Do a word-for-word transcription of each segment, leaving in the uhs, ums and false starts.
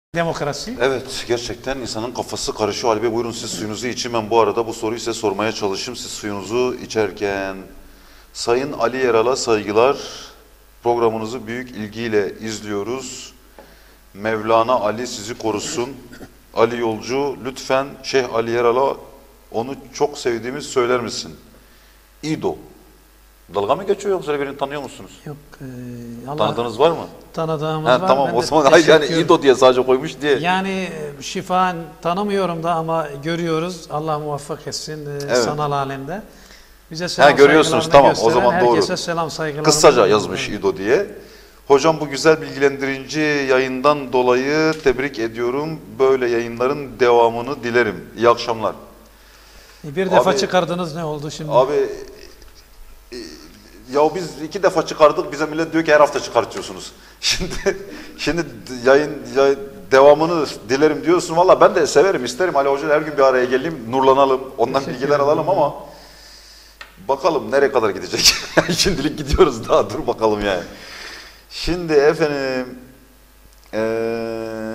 Demokrasi. Evet, gerçekten insanın kafası karışıyor. Ali Bey buyurun siz suyunuzu için. Ben bu arada bu soruyu size sormaya çalışayım. Siz suyunuzu içerken. Sayın Ali Yeral'a saygılar. Programınızı büyük ilgiyle izliyoruz. Mevlana Ali sizi korusun. Ali Yolcu, lütfen Şeyh Ali Yeral'a onu çok sevdiğimi söyler misin? İdo. Dalga mı geçiyor yoksa birini tanıyor musunuz? Yok. E, Allah, Tanıdığınız var mı? Tanıdığımız He, var. tamam Ben o de zaman hayır yani teşekkür- İdo diye sadece koymuş diye. Yani e, şifaen tanımıyorum da ama görüyoruz. Allah muvaffak etsin e, Evet. sanal alemde. Bize selam He, görüyorsunuz, saygılarını tamam, o zaman gösteren doğru. herkese selam saygılarını Kısaca gönderiyorum. yazmış İdo diye. Hocam bu güzel bilgilendirici yayından dolayı tebrik ediyorum. Böyle yayınların devamını dilerim. İyi akşamlar. E, Bir defa Abi- çıkardınız, ne oldu şimdi? Abi e, ya biz iki defa çıkardık, bize millet diyor ki her hafta çıkartıyorsunuz. Şimdi şimdi yayın, yayın devamını dilerim diyorsun. Valla ben de severim, isterim. Ali Hoca her gün bir araya geleyim, nurlanalım, ondan Teşekkür bilgiler ederim. alalım ama bakalım nereye kadar gidecek. Şimdilik gidiyoruz daha, dur bakalım yani. Şimdi efendim ee,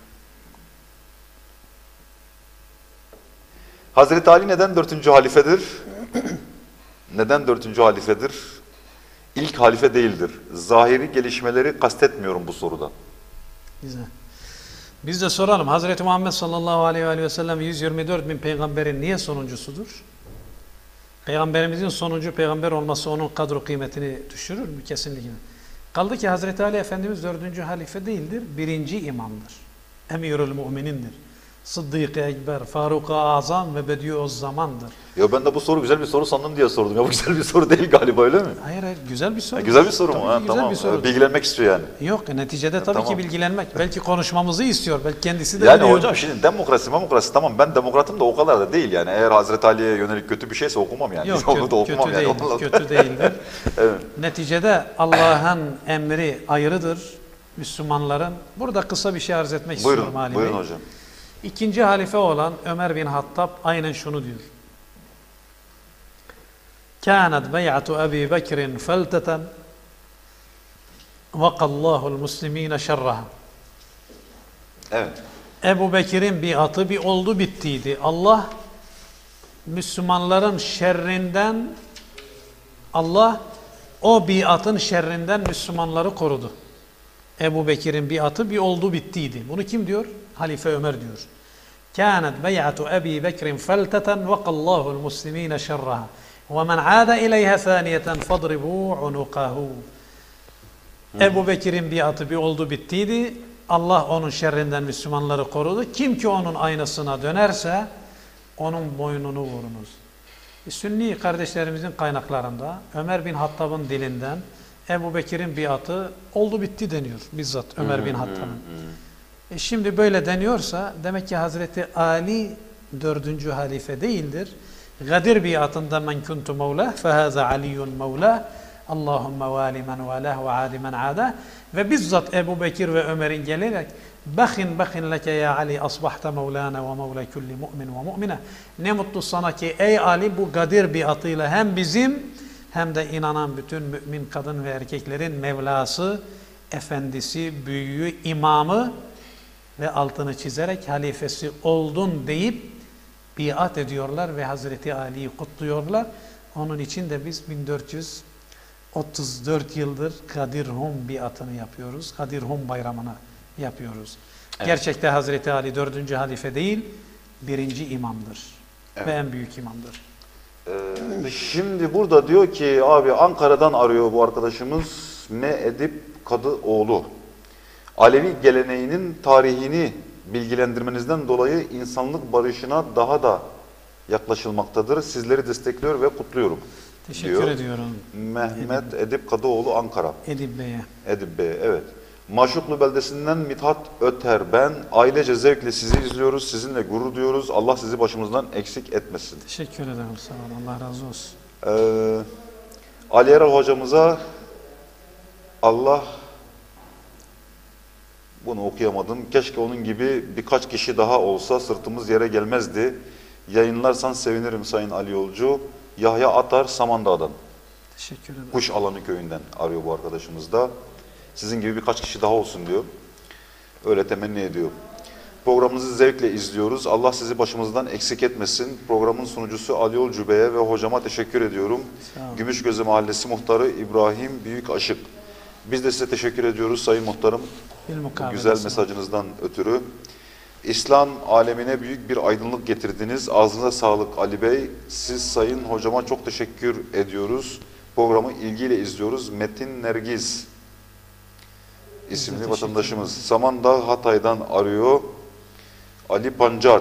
Hazreti Ali neden dördüncü halifedir? Neden dördüncü halifedir? İlk halife değildir. Zahiri gelişmeleri kastetmiyorum bu soruda. Güzel. Biz de soralım. Hazreti Muhammed sallallahu aleyhi ve sellem yüz yirmi dört bin peygamberin niye sonuncusudur? Peygamberimizin sonuncu peygamber olması onun kadro kıymetini düşürür mü? Kesinlikle. Kaldı ki Hazreti Ali Efendimiz dördüncü halife değildir. Birinci imamdır. Emirül müminindir. Sıddık-ı Ekber, Faruk-ı Azam ve Bediüzzaman'dır. Ya ben de bu soru güzel bir soru sandım diye sordum. Ya bu güzel bir soru değil galiba, öyle mi? Hayır hayır, güzel bir soru. Ha, güzel bir soru mu? Tabii Ha, ki güzel tamam. bir soru. Bilgilenmek istiyor yani. Yok, neticede tabii tamam. ki bilgilenmek. Belki konuşmamızı istiyor. Belki kendisi de Yani biliyor. hocam şimdi demokrasi, demokrasi tamam, ben demokratım da o kadar da değil yani. Eğer Hazreti Ali'ye yönelik kötü bir şeyse okumam yani. Yok, Onu kötü, da okumam kötü yani. değildir. Vallahi. Kötü değildir. Evet. Neticede Allah'ın emri ayrıdır. Müslümanların. Burada kısa bir şey arz etmek istiyorum Buyurun, Ali buyurun Bey. hocam. İkinci halife olan Ömer bin Hattab aynen şunu diyor. Kânet bey'atu Ebi Bekir'in felteten vakallâhu'l muslimîne şerraha. Evet. Ebu Bekir'in biatı bir oldu bittiydi. Allah Müslümanların şerrinden, Allah o biatın şerrinden Müslümanları korudu. Ebu Bekir'in biatı bir oldu bittiydi. Bunu kim diyor? Halife Ömer diyor. Kânet bey'atu Ebi Bekir'in felteten vakallâhu'l muslimîne şerraha. Ve men âde ileyha thâniyeten fadribû unukahu. Ebu Bekir'in biatı bir oldu bittiydi. Allah onun şerrinden Müslümanları korudu. Kim ki onun aynasına dönerse onun boynunu vurunuz. Sünni kardeşlerimizin kaynaklarında Ömer bin Hattab'ın dilinden Ebu Bekir'in biatı oldu bitti deniyor. Bizzat Ömer bin Hattab'ın. E şimdi böyle deniyorsa demek ki Hazreti Ali dördüncü halife değildir. Gadir biatında men kuntu mevlah fehaza aliyyun mevlah. Allahümme vali men valah ve adi men adah. Ve bizzat Ebu Bekir ve Ömer'in gelerek bakhin bakhin leke ya Ali asbahta mevlana ve mevla kulli mu'min ve mu'mine. Ne mutlu sana ki ey Ali bu Gadir biatıyla hem bizim hem de inanan bütün mümin kadın ve erkeklerin Mevlası, efendisi, büyüğü, imamı ve altını çizerek halifesi oldun deyip biat ediyorlar ve Hazreti Ali'yi kutluyorlar. Onun için de biz bin dört yüz otuz dört yıldır Kadir Hum biatını yapıyoruz. Kadir Hum bayramını yapıyoruz. Evet. Gerçekte Hazreti Ali dördüncü halife değil, birinci imamdır. Evet. Ve en büyük imamdır. Ee, şimdi burada diyor ki abi Ankara'dan arıyor bu arkadaşımız M. Edip Kadıoğlu. Alevi geleneğinin tarihini bilgilendirmenizden dolayı insanlık barışına daha da yaklaşılmaktadır. Sizleri destekliyor ve kutluyorum. Teşekkür diyor. ediyorum. Mehmet Edip, Edip Kadıoğlu Ankara. Edip Bey'e. Edip Bey, evet. Maşuklu beldesinden Mithat Öter ben. Ailece zevkle sizi izliyoruz. Sizinle gurur duyuyoruz. Allah sizi başımızdan eksik etmesin. Teşekkür ederim. Sağ olun. Allah razı olsun. Ee, Ali Eral hocamıza Allah, bunu okuyamadım. Keşke onun gibi birkaç kişi daha olsa sırtımız yere gelmezdi. Yayınlarsan sevinirim Sayın Ali Yolcu. Yahya Atar Samandağ'dan. Teşekkür ederim. Kuş Alanı köyünden arıyor bu arkadaşımız da. Sizin gibi birkaç kişi daha olsun diyor. Öyle temenni ediyor. Programınızı zevkle izliyoruz. Allah sizi başımızdan eksik etmesin. Programın sunucusu Ali Yolcu Bey'e ve hocama teşekkür ediyorum. Gümüşgözü Mahallesi Muhtarı İbrahim Büyükaşık. Biz de size teşekkür ediyoruz Sayın Muhtarım. Bu güzel mesajınızdan ötürü. İslam alemine büyük bir aydınlık getirdiniz. Ağzınıza sağlık Ali Bey. Siz Sayın Hocama çok teşekkür ediyoruz. Programı ilgiyle izliyoruz. Metin Nergiz isimli vatandaşımız. Samandağ Hatay'dan arıyor. Ali Pancar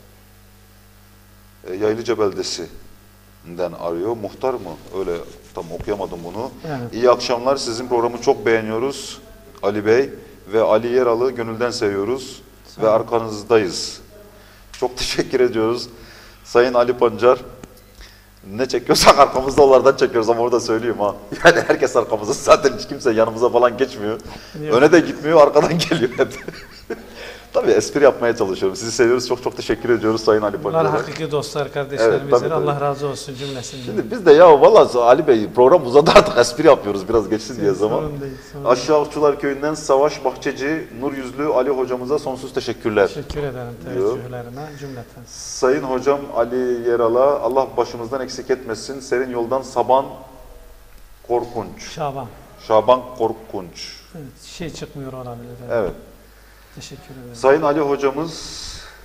e, Yaylıca Beldesi'nden arıyor. Muhtar mı? Öyle tam okuyamadım bunu. Evet. İyi akşamlar. Sizin programı çok beğeniyoruz Ali Bey ve Ali Yeral'ı gönülden seviyoruz ve arkanızdayız. Çok teşekkür ediyoruz Sayın Ali Pancar. Ne çekiyorsak arkamızda onlardan çekiyoruz ama orada söyleyeyim ha. Yani herkes arkamızda, zaten hiç kimse yanımıza falan geçmiyor. Yok. Öne de gitmiyor, arkadan geliyor hep. Tabii espri yapmaya çalışıyorum. Sizi seviyoruz. Çok çok teşekkür ediyoruz Sayın Ali Pancar'a. Bunlar hakiki dostlar, kardeşlerimizdir. Evet, Allah razı olsun cümlesinden. Şimdi biz de ya vallahi Ali Bey program uzadı artık, espri yapıyoruz biraz geçsin diye zaman. Sorun değil, sorun Aşağı Okçular Köyü'nden Savaş Bahçeci Nur Yüzlü Ali hocamıza sonsuz teşekkürler. Teşekkür ederim teveccühlerine cümleten. Sayın hocam Ali Yeral'a Allah başımızdan eksik etmesin. Serin yoldan Saban Korkunç. Şaban. Şaban Korkunç. Evet, şey çıkmıyor olabilir. Evet. evet. Teşekkür ederim. Sayın Ali hocamız,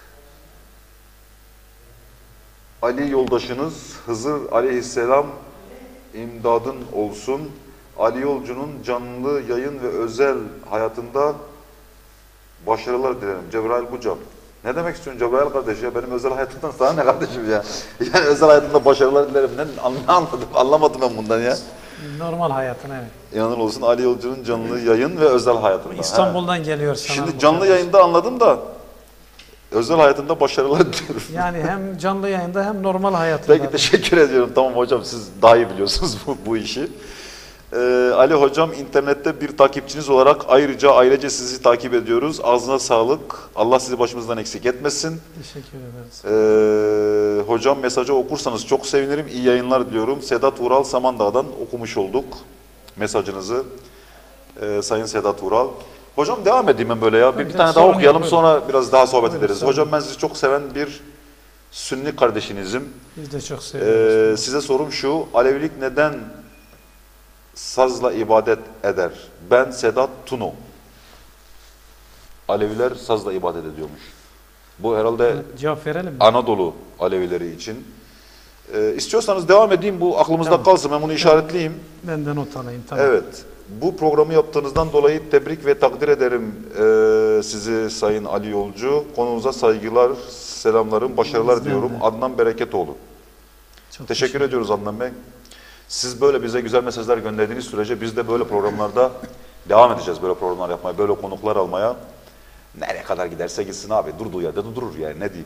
Ali yoldaşınız Hızır aleyhisselam imdadın olsun. Ali Yolcu'nun canlı yayın ve özel hayatında başarılar dilerim. Cebrail Kucak. Ne demek istiyorsun Cebrail kardeş ya? Benim özel hayatımdan sana ne kardeşim ya? Yani özel hayatımda başarılar dilerim. Ne, ne anladım? Anlamadım ben bundan ya. Normal hayatın, evet. İnanır olsun Ali Yolcu'nun canlı yayın ve özel hayatında. İstanbul'dan He. geliyor sana. Şimdi canlı kardeş. Yayında anladım da özel hayatında başarılar diliyorum. Yani hem canlı yayında hem normal hayatında. Peki teşekkür ediyorum. Tamam hocam, siz daha iyi biliyorsunuz bu, bu işi. Ee, Ali hocam, internette bir takipçiniz olarak ayrıca ailece sizi takip ediyoruz. Ağzına sağlık. Allah sizi başımızdan eksik etmesin. Teşekkür ederiz. Ee, hocam mesajı okursanız çok sevinirim. İyi yayınlar diliyorum. Sedat Ural Samandağ'dan okumuş olduk mesajınızı. Ee, Sayın Sedat Ural. Hocam devam edeyim ben böyle ya. Bir, bir tane daha okuyalım, yok, sonra biraz daha sohbet buyurun, ederiz. Sorun. Hocam ben sizi çok seven bir Sünni kardeşinizim. Biz de çok seviyoruz. Ee, size sorum şu: Alevilik neden sazla ibadet eder? Ben Sedat Tunu. Aleviler sazla ibadet ediyormuş. Bu herhalde evet, cevap verelim mi? Anadolu Alevileri için. Ee, istiyorsanız devam edeyim, bu aklımızda tamam. kalsın, ben bunu işaretleyeyim. Ben de not alayım, tamam. Evet. Bu programı yaptığınızdan dolayı tebrik ve takdir ederim ee, sizi Sayın Ali Yolcu. Konunuza saygılar, selamlarım, başarılar Bizden diyorum. De. Adnan Bereketoğlu. Çok teşekkür, teşekkür ediyoruz Adnan Bey. Siz böyle bize güzel mesajlar gönderdiğiniz sürece biz de böyle programlarda devam edeceğiz, böyle programlar yapmaya, böyle konuklar almaya. Nereye kadar giderse gitsin abi, durduğu yerde de durur yani, ne diyeyim.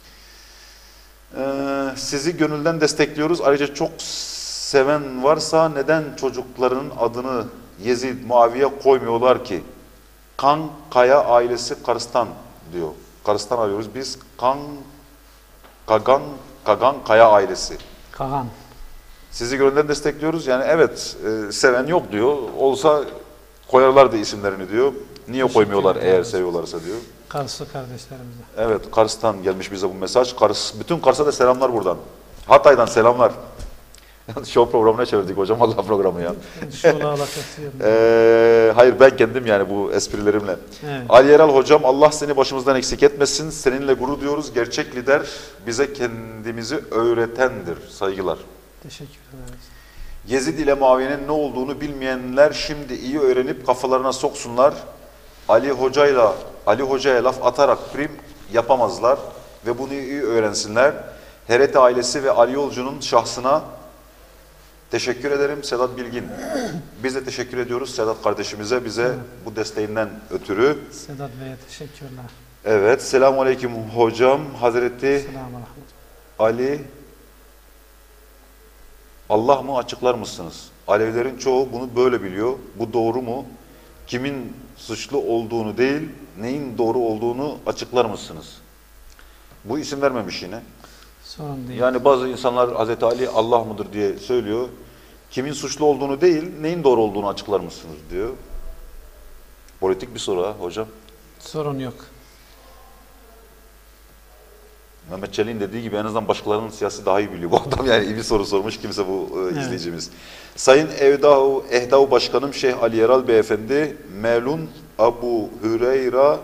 Ee, sizi gönülden destekliyoruz. Ayrıca çok seven varsa neden çocuklarının adını Yezid, Muaviye koymuyorlar ki? Kan Kaya ailesi Kars'tan diyor. Kars'tan arıyoruz biz. Kan Kagan Kagan Kaya ailesi. Kagan. Sizi gönülden destekliyoruz. Yani evet, e, seven yok diyor. Olsa koyarlardı isimlerini diyor. Niye Teşekkür koymuyorlar eğer ederiz. Seviyorlarsa diyor. Karslı kardeşlerimize. Evet, Kars'tan gelmiş bize bu mesaj. Kars, bütün Kars'a da selamlar buradan. Hatay'dan selamlar. Show programına çevirdik hocam, Allah programı ya. Şovla alakası yok. ee, hayır, ben kendim yani bu esprilerimle. Evet. Ali Yeral hocam, Allah seni başımızdan eksik etmesin. Seninle gurur duyuyoruz. Gerçek lider bize kendimizi öğretendir. Saygılar. Teşekkür ederiz. Yezid ile Muaviye'nin ne olduğunu bilmeyenler şimdi iyi öğrenip kafalarına soksunlar. Ali Hoca'yla Ali Hoca'ya laf atarak prim yapamazlar ve bunu iyi öğrensinler. Herete ailesi ve Ali Yolcu'nun şahsına teşekkür ederim. Sedat Bilgin. Biz de teşekkür ediyoruz Sedat kardeşimize, bize evet. bu desteğinden ötürü. Sedat Bey'e teşekkürler. Evet. Selamun Aleyküm hocam. Hazreti Selamünaleyküm. Ali Allah mı, açıklar mısınız? Alevilerin çoğu bunu böyle biliyor. Bu doğru mu? Kimin suçlu olduğunu değil, neyin doğru olduğunu açıklar mısınız? Bu isim vermemiş yine. Sorun değil. Yani bazı insanlar Hazreti Ali Allah mıdır diye söylüyor. Kimin suçlu olduğunu değil, neyin doğru olduğunu açıklar mısınız diyor. Politik bir soru ha hocam. Sorun yok. Mehmet Çelik'in dediği gibi en azından başkalarının siyasi daha iyi biliyor. Bu adam yani iyi bir soru sormuş kimse bu e, Evet. izleyicimiz. Sayın Evdahu, Ehdahu Başkanım Şeyh Ali Yeral Beyefendi, Melun Abu Hüreyra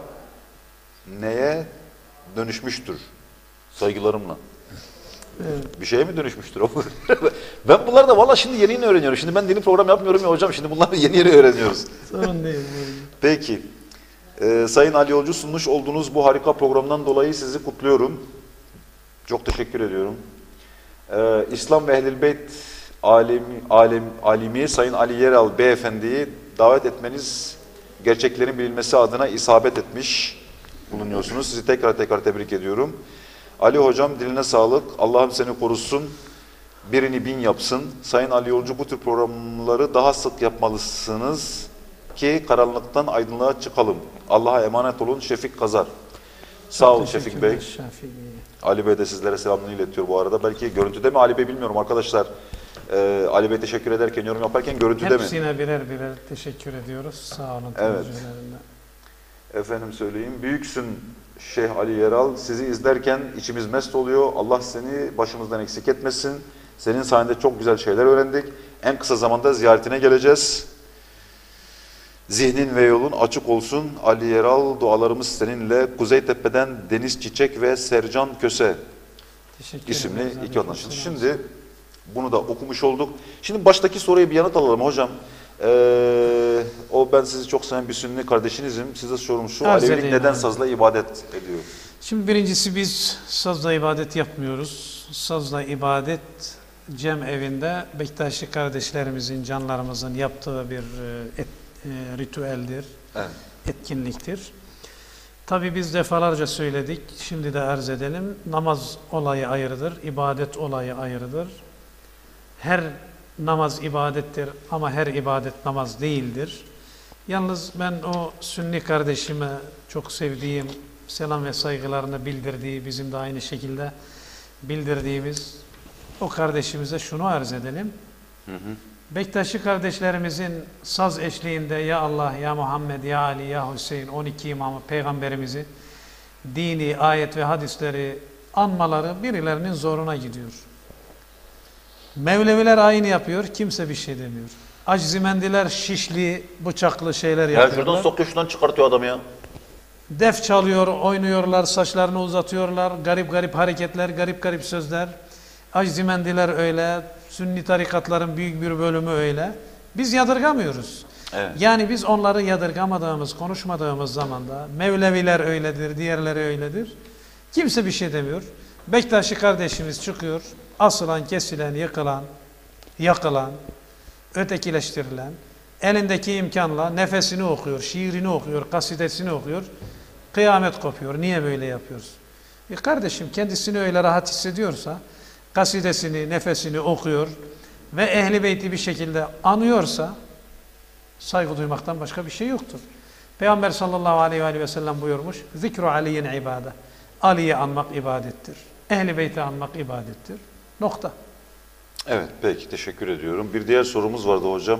neye dönüşmüştür? Saygılarımla. Evet. Bir şeye mi dönüşmüştür o? Ben bunları da valla şimdi yeni yeni öğreniyorum. Şimdi ben dini program yapmıyorum ya hocam. Şimdi bunları yeni yeni öğreniyoruz. Sorun değil. Peki. Ee, Sayın Ali Yolcu, sunmuş olduğunuz bu harika programdan dolayı sizi kutluyorum. Çok teşekkür ediyorum. Ee, İslam ve Ehl-i Beyt alemi, alem, alimi Sayın Ali Yeral Beyefendi'yi davet etmeniz gerçeklerin bilinmesi adına isabet etmiş bulunuyorsunuz. Sizi tekrar tekrar tebrik ediyorum. Ali Hocam diline sağlık. Allah'ım seni korusun. Birini bin yapsın. Sayın Ali Yolcu, bu tür programları daha sık yapmalısınız ki karanlıktan aydınlığa çıkalım. Allah'a emanet olun. Şefik Kazar. Sağ ol Şefik Bey. Şafii. Ali Bey de sizlere selamını iletiyor bu arada. Belki görüntüde mi Ali Bey bilmiyorum arkadaşlar. Ee, Ali Bey teşekkür ederken, yorum yaparken görüntüde mi? Hepsine birer birer teşekkür ediyoruz. Sağ olun. Evet. teveccühlerinden. Efendim söyleyeyim. Büyüksün Şeyh Ali Yeral. Sizi izlerken içimiz mest oluyor. Allah seni başımızdan eksik etmesin. Senin sayende çok güzel şeyler öğrendik. En kısa zamanda ziyaretine geleceğiz. Zihnin ve yolun açık olsun. Ali Yeral, dualarımız seninle. Kuzeytepe'den Deniz Çiçek ve Sercan Köse Teşekkür isimli ederiz. iki vatandaş. Şimdi bunu da okumuş olduk. Şimdi baştaki soruya bir yanıt alalım hocam. Ee, o ben sizi çok seven bir Sünni kardeşinizim. Size sorum şu: Arz Alevilik edeyim neden abi. sazla ibadet ediyor? Şimdi birincisi biz sazla ibadet yapmıyoruz. Sazla ibadet cem evinde Bektaşi kardeşlerimizin, canlarımızın yaptığı bir e, et, e, ritüeldir, Evet. etkinliktir. Tabi biz defalarca söyledik, şimdi de arz edelim. Namaz olayı ayrıdır, ibadet olayı ayrıdır. Her namaz ibadettir ama her ibadet namaz değildir. Yalnız ben o Sünni kardeşime çok sevdiğim, selam ve saygılarını bildirdiği, bizim de aynı şekilde bildirdiğimiz o kardeşimize şunu arz edelim. Hı hı. Bektaşi kardeşlerimizin saz eşliğinde ya Allah, ya Muhammed, ya Ali, ya Hüseyin on iki imamı, peygamberimizi, dini, ayet ve hadisleri anmaları birilerinin zoruna gidiyor. Mevleviler aynı yapıyor, kimse bir şey demiyor. Aczimendiler şişli, bıçaklı şeyler Ya yapıyorlar. şuradan sokuyor, şuradan çıkartıyor adam ya. Def çalıyor, oynuyorlar, saçlarını uzatıyorlar, garip garip hareketler, garip garip sözler. Aczimendiler öyle, Sünni tarikatların büyük bir bölümü öyle. Biz yadırgamıyoruz. Evet. Yani biz onları yadırgamadığımız, konuşmadığımız zaman da Mevleviler öyledir, diğerleri öyledir. Kimse bir şey demiyor. Bektaşi kardeşimiz çıkıyor, asılan, kesilen, yıkılan, yakılan, ötekileştirilen, elindeki imkanla nefesini okuyor, şiirini okuyor, kasidesini okuyor, kıyamet kopuyor. Niye böyle yapıyoruz? E kardeşim kendisini öyle rahat hissediyorsa, kasidesini, nefesini okuyor ve Ehl-i Beyt'i bir şekilde anıyorsa, saygı duymaktan başka bir şey yoktur. Peygamber sallallahu aleyhi ve sellem buyurmuş, zikru aliyin ibade. Ali'yi anmak ibadettir. Ehl-i Beyt'i anmak ibadettir. Nokta. Evet, peki teşekkür ediyorum. Bir diğer sorumuz vardı hocam.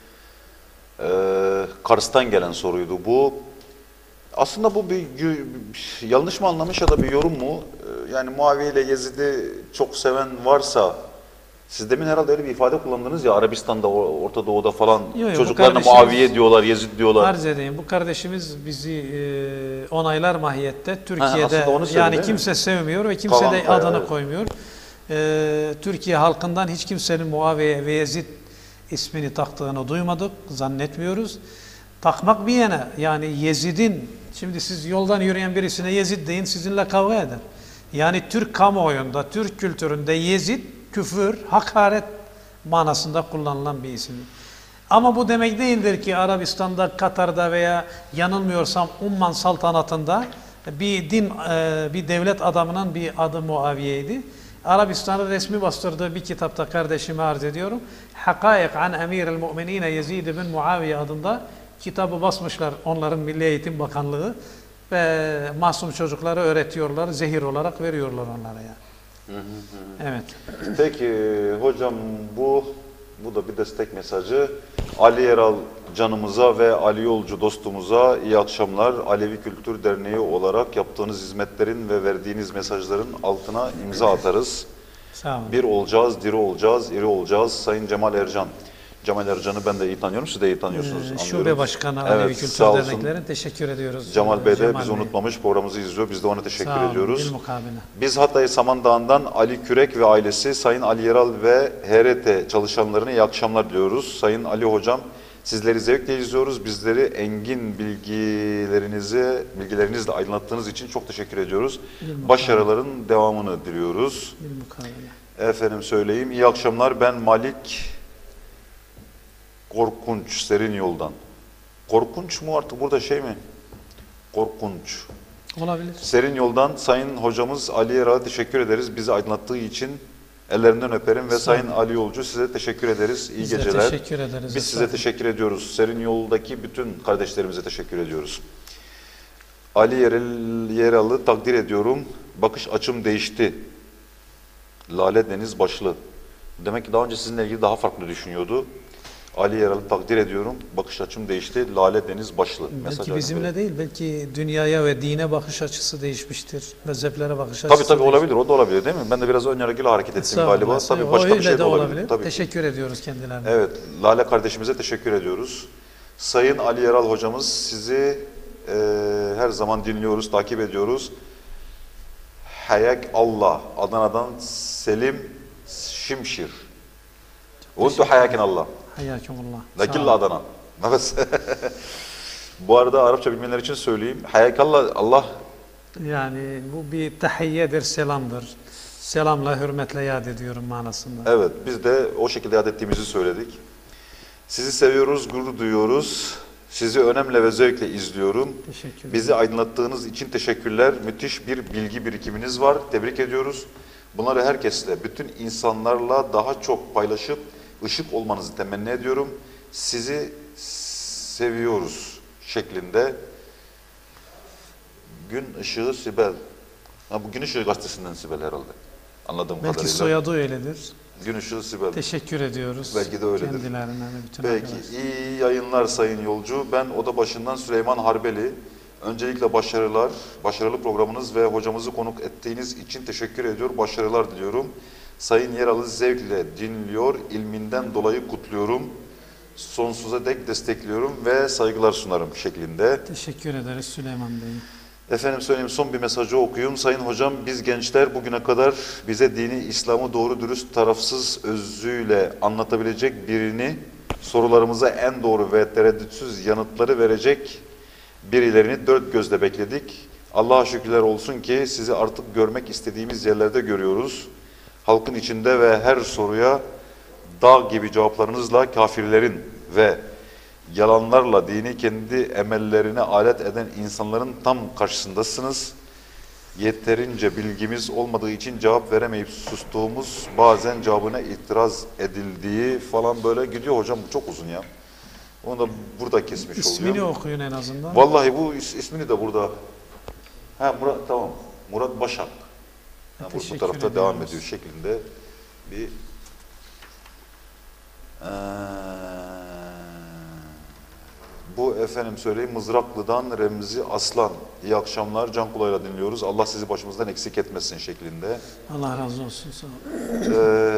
Ee, Kars'tan gelen soruydu bu. Aslında bu bir yanlış mı anlamış ya da bir yorum mu? Ee, yani Muaviye ile Yezid'i çok seven varsa, siz demin herhalde öyle bir ifade kullandınız ya, Arabistan'da, Orta Doğu'da falan Yo, yo, çocuklarına kardeşimiz- Muaviye diyorlar, Yezid diyorlar. Arz edeyim. Bu kardeşimiz bizi e, onaylar mahiyette. Türkiye'de aslında onu söyledi, yani değil mi? kimse sevmiyor ve kimse Kalan de Kaya, adını evet. koymuyor. E, Türkiye halkından hiç kimsenin Muaviye ve Yezid ismini taktığını duymadık, zannetmiyoruz. Takmak bir yana, yani Yezid'in, şimdi siz yoldan yürüyen birisine Yezid deyin, sizinle kavga eder. Yani Türk kamuoyunda, Türk kültüründe Yezid, küfür, hakaret manasında kullanılan bir isim. Ama bu demek değildir ki Arabistan'da, Katar'da veya yanılmıyorsam Umman saltanatında bir din, e, bir devlet adamının bir adı Muaviye'ydi. Arabistan'ın resmi bastırdığı bir kitapta kardeşime arz ediyorum. Hakaik an Emiril Mu'minine Yezid bin Muaviye adında kitabı basmışlar onların Milli Eğitim Bakanlığı ve masum çocukları öğretiyorlar, zehir olarak veriyorlar onlara ya. Evet. Peki hocam, bu Bu da bir destek mesajı. Ali Yeral canımıza ve Ali Yolcu dostumuza iyi akşamlar. Alevi Kültür Derneği olarak yaptığınız hizmetlerin ve verdiğiniz mesajların altına imza atarız. Sağ olun. Bir olacağız, diri olacağız, iri olacağız. Sayın Cemal Ercan. Cemal Ercan'ı ben de iyi tanıyorum, siz de iyi tanıyorsunuz. Ee, anlıyorum. Şube Başkanı Evet, Alevi Kültür sağ olsun. Derneklerine teşekkür ediyoruz. Cemal Bey de Cemal bizi Bey. unutmamış, programımızı izliyor. Biz de ona teşekkür Sağ olun, ediyoruz. bilmukabele. Biz Hatay Samandağ'ından Ali Kürek ve ailesi, Sayın Ali Yeral ve H R T çalışanlarına iyi akşamlar diliyoruz. Sayın Ali Hocam, sizleri zevkle izliyoruz. Bizleri engin bilgilerinizi, bilgilerinizle aydınlattığınız için çok teşekkür ediyoruz. Bilmukabele. Başarıların devamını diliyoruz. Bilmukabele. Efendim söyleyeyim, iyi akşamlar. Ben Malik Korkunç, Serin Yoldan. Korkunç mu artık burada şey mi? Korkunç. Olabilir. Serin Yoldan Sayın Hocamız Ali Yeral'a teşekkür ederiz. Bizi aydınlattığı için ellerinden öperim ve Sağ olun. Sayın Ali Yolcu size teşekkür ederiz. İyi Biz de geceler. teşekkür ederiz. Biz size teşekkür ediyoruz. Serin Yol'daki bütün kardeşlerimize teşekkür ediyoruz. Ali Yeral, Yeral'ı takdir ediyorum. Bakış açım değişti. Lale Deniz Başlı. Demek ki daha önce sizinle ilgili daha farklı düşünüyordu. Ali Yeral'ı takdir ediyorum. Bakış açım değişti. Lale Deniz Başlı. Mesaj Belki aldım bizimle böyle. değil, belki dünyaya ve dine bakış açısı değişmiştir. Mezheplere bakış açısı Tabii tabii değişmiştir. olabilir. O da olabilir değil mi? Ben de biraz ön yargıyla hareket ettim Estağfurullah, galiba. Tabii estağfurullah. başka O bir şey öyle de de olabilir. Tabii ki. Teşekkür ediyoruz kendilerine. Evet. Lale kardeşimize teşekkür ediyoruz. Sayın Ali Yeral hocamız sizi e, her zaman dinliyoruz, takip ediyoruz. Hayak Allah. Adana'dan Selim Şimşir. Untu hayakin Allah. Hayyakumullah. Sağ Nakilla olun. Adana. Evet. Bu arada Arapça bilmeyenler için söyleyeyim. Hayakallah Allah. Yani bu bir tahiyyedir, selamdır. Selamla, hürmetle yad ediyorum manasında. Evet, biz de o şekilde yad ettiğimizi söyledik. Sizi seviyoruz, gurur duyuyoruz. Sizi önemli ve zevkle izliyorum. Teşekkür ederim. Bizi aydınlattığınız için teşekkürler. Müthiş bir bilgi birikiminiz var. Tebrik ediyoruz. Bunları herkesle, bütün insanlarla daha çok paylaşıp ışık olmanızı temenni ediyorum. Sizi seviyoruz şeklinde. Gün Işığı Sibel. Ha, bu Gün Işığı gazetesinden Sibel herhalde. Anladığım Belki kadarıyla. soyadı öyledir. Gün Işığı Sibel. Teşekkür ediyoruz. Belki de öyledir. Kendilerine ve bütün Peki, arkadaşlar. iyi yayınlar Sayın Yolcu. Ben oda başından Süleyman Harbeli. Öncelikle başarılar, başarılı programınız ve hocamızı konuk ettiğiniz için teşekkür ediyor. Başarılar diliyorum. Sayın Yeral'ı zevkle dinliyor, ilminden dolayı kutluyorum. Sonsuza dek destekliyorum ve saygılar sunarım şeklinde. Teşekkür ederiz Süleyman Bey. Efendim söyleyeyim, son bir mesajı okuyayım. Sayın hocam, biz gençler bugüne kadar bize dini, İslam'ı doğru dürüst, tarafsız özüyle anlatabilecek birini, sorularımıza en doğru ve tereddütsüz yanıtları verecek birilerini dört gözle bekledik. Allah'a şükürler olsun ki sizi artık görmek istediğimiz yerlerde görüyoruz. Halkın içinde ve her soruya dağ gibi cevaplarınızla kafirlerin ve yalanlarla dini kendi emellerine alet eden insanların tam karşısındasınız. Yeterince bilgimiz olmadığı için cevap veremeyip sustuğumuz, bazen cevabına itiraz edildiği falan böyle gidiyor. Hocam bu çok uzun ya. Onu da burada kesmiş İsmini oluyor. okuyun en azından. Vallahi bu is- ismini de burada. Ha Murat, tamam. Murat Başak. Ha, bu, bu Teşekkür tarafta ediyoruz. devam ediyor şeklinde bir Ee, bu efendim söyleyeyim Mızraklı'dan Remzi Aslan. İyi akşamlar. Can kulağıyla dinliyoruz. Allah sizi başımızdan eksik etmesin şeklinde. Allah razı olsun. Sağ olun. Ee,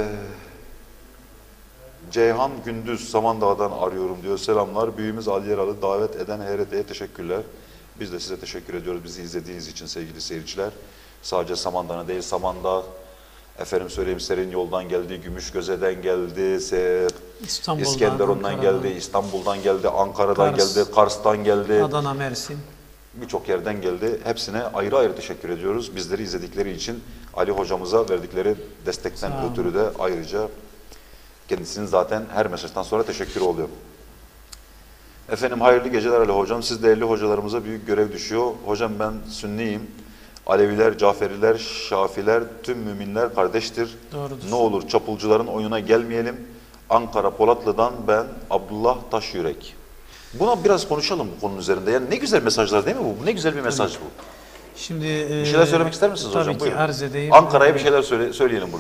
Ceyhan Gündüz Samandağ'dan arıyorum diyor. Selamlar. Büyüğümüz Ali Yeral'ı davet eden H R T'ye teşekkürler. Biz de size teşekkür ediyoruz. Bizi izlediğiniz için sevgili seyirciler. Sadece Samandağ'a değil, Samandağ, efendim söyleyeyim Serin Yol'dan geldi, Gümüşgöze'den geldi, Se İstanbul'dan, İskenderun'dan Ankara'dan, geldi, İstanbul'dan geldi, Ankara'dan Kars, geldi, Kars'tan geldi. Adana, Mersin. Birçok yerden geldi. Hepsine ayrı ayrı teşekkür ediyoruz. Bizleri izledikleri için Ali hocamıza verdikleri destekten Sağ olun. ötürü de ayrıca kendisinin zaten her mesajdan sonra teşekkür oluyor. Efendim hayırlı geceler Ali hocam. Siz değerli hocalarımıza büyük görev düşüyor. Hocam ben Sünniyim. Aleviler, Caferiler, Şafiler, tüm müminler kardeştir. Doğrudur. Ne olur çapulcuların oyuna gelmeyelim. Ankara Polatlı'dan ben Abdullah Taşyürek. Buna biraz konuşalım bu konunun üzerinde. Yani ne güzel mesajlar değil mi bu? Ne güzel bir mesaj bu. Şimdi Bir şeyler söylemek ister misiniz tabii hocam? ki Buyurun. arz edeyim. Ankara'ya bir şeyler söyle, söyleyelim buradan.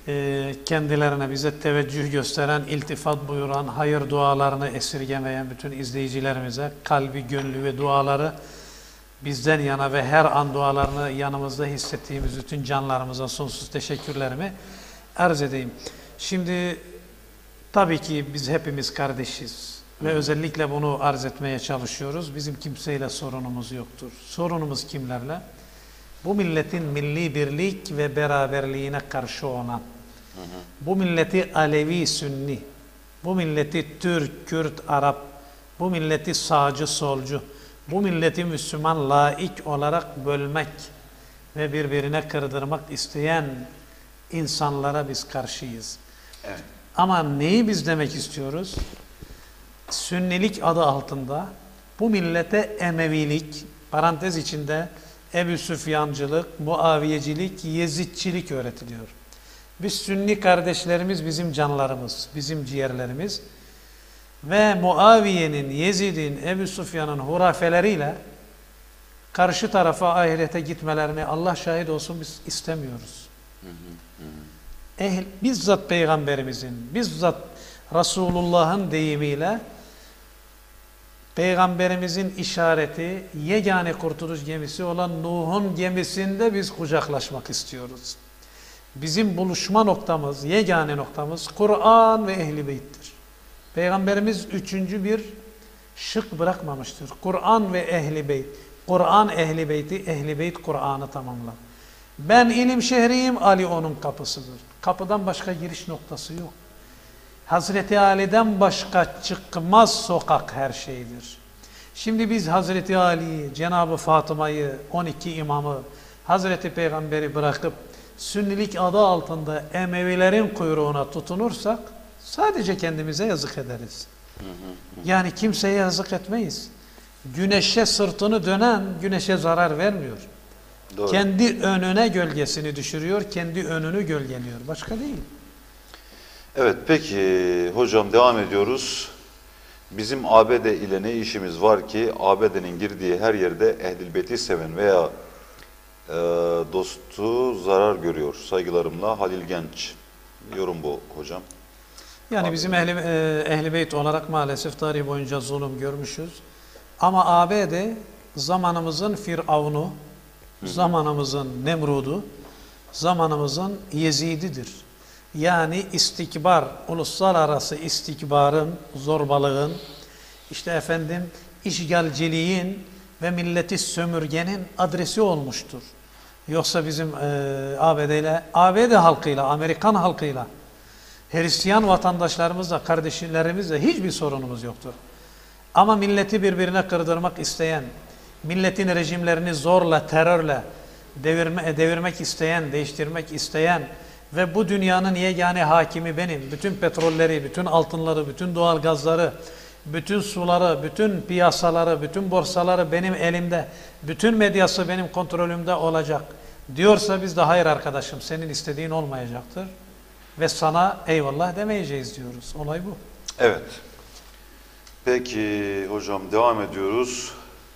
e, kendilerine bize teveccüh gösteren, iltifat buyuran, hayır dualarını esirgemeyen bütün izleyicilerimize kalbi, gönlü ve duaları bizden yana ve her an dualarını yanımızda hissettiğimiz bütün canlarımıza sonsuz teşekkürlerimi arz edeyim. Şimdi tabii ki biz hepimiz kardeşiz ve özellikle bunu arz etmeye çalışıyoruz. Bizim kimseyle sorunumuz yoktur. Sorunumuz kimlerle? Bu milletin milli birlik ve beraberliğine karşı olan, bu milleti Alevi, Sünni, bu milleti Türk, Kürt, Arap, bu milleti sağcı, solcu, bu milleti Müslüman laik olarak bölmek ve birbirine kırdırmak isteyen insanlara biz karşıyız. Evet. Ama neyi biz demek istiyoruz? Sünnilik adı altında bu millete Emevilik, parantez içinde Ebu Süfyancılık, Muaviyecilik, Yezidçilik öğretiliyor. Biz Sünni kardeşlerimiz bizim canlarımız, bizim ciğerlerimiz ve Muaviye'nin, Yezid'in, Ebu Süfyan'ın hurafeleriyle karşı tarafa ahirete gitmelerini Allah şahit olsun biz istemiyoruz. Hı hı hı. Ehl, bizzat Peygamberimizin, bizzat Resulullah'ın deyimiyle Peygamberimizin işareti yegane kurtuluş gemisi olan Nuh'un gemisinde biz kucaklaşmak istiyoruz. Bizim buluşma noktamız, yegane noktamız Kur'an ve Ehl-i Beyt'tir. Peygamberimiz üçüncü bir şık bırakmamıştır. Kur'an ve Ehl-i Beyt. Kur'an Ehl-i Beyt'i, Ehl-i Beyt Kur'an'ı tamamlar. Ben ilim şehriyim, Ali onun kapısıdır. Kapıdan başka giriş noktası yok. Hazreti Ali'den başka çıkmaz sokak her şeydir. Şimdi biz Hazreti Ali'yi, Cenab-ı Fatıma'yı, on iki imamı, Hazreti Peygamber'i bırakıp Sünnilik adı altında Emevilerin kuyruğuna tutunursak sadece kendimize yazık ederiz. Yani kimseye yazık etmeyiz. Güneşe sırtını dönen güneşe zarar vermiyor. Doğru. Kendi önüne gölgesini düşürüyor, kendi önünü gölgeliyor. Başka değil. Evet, peki hocam devam ediyoruz. Bizim A B D ile ne işimiz var ki A B D'nin girdiği her yerde Ehl-i Beyt'i seven veya e, dostu zarar görüyor. Saygılarımla Halil Genç. Yorum bu hocam. Yani bizim Ehl-i Ehl Beyt olarak maalesef tarih boyunca zulüm görmüşüz. Ama A B D zamanımızın Firavun'u, zamanımızın Nemrud'u, zamanımızın Yezid'idir. Yani istikbar, uluslararası istikbarın, zorbalığın, işte efendim işgalciliğin ve milleti sömürgenin adresi olmuştur. Yoksa bizim e, A B D ile, A B D halkıyla, Amerikan halkıyla, Hristiyan vatandaşlarımızla, kardeşlerimizle hiçbir sorunumuz yoktur. Ama milleti birbirine kırdırmak isteyen, milletin rejimlerini zorla, terörle devirme, devirmek isteyen, değiştirmek isteyen ve bu dünyanın yegane hakimi benim, bütün petrolleri, bütün altınları, bütün doğal gazları, bütün suları, bütün piyasaları, bütün borsaları benim elimde, bütün medyası benim kontrolümde olacak diyorsa biz de hayır arkadaşım senin istediğin olmayacaktır ve sana eyvallah demeyeceğiz diyoruz. Olay bu. Evet. Peki hocam devam ediyoruz.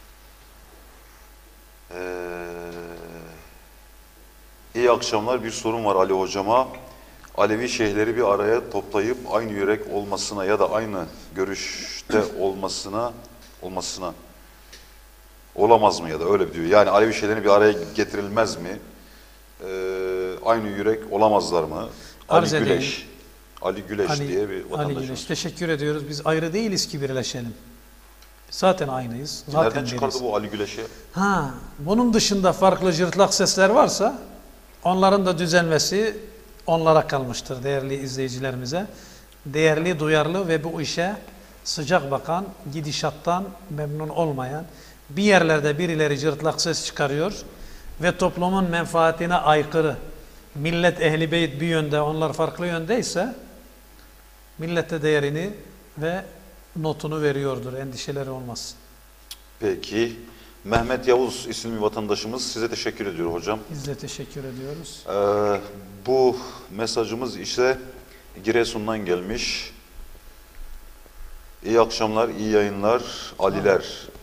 Ee, iyi akşamlar. Bir sorun var Ali hocama. Alevi şeyhleri bir araya toplayıp aynı yürek olmasına ya da aynı görüşte olmasına olmasına olamaz mı ya da öyle diyor. Yani Alevi şeyhlerini bir araya getirilmez mi? Ee, aynı yürek olamazlar mı? Arz Ali edeyim. Güleş. Ali Güleş Ali, diye bir vatandaşımız. Ali Güleş. Teşekkür ediyoruz. Biz ayrı değiliz ki birleşelim. Zaten aynıyız. Zaten Nereden çıkardı biriz. bu Ali Güleş'i? Ha, bunun dışında farklı cırtlak sesler varsa onların da düzelmesi onlara kalmıştır değerli izleyicilerimize. Değerli, duyarlı ve bu işe sıcak bakan, gidişattan memnun olmayan, bir yerlerde birileri cırtlak ses çıkarıyor ve toplumun menfaatine aykırı, millet Ehl-i Beyt bir yönde, onlar farklı yöndeyse millete değerini ve notunu veriyordur. Endişeleri olmasın. Peki. Mehmet Yavuz isimli vatandaşımız size teşekkür ediyor hocam. Biz de teşekkür ediyoruz. Ee, bu mesajımız ise Giresun'dan gelmiş. İyi akşamlar, iyi yayınlar, Aliler.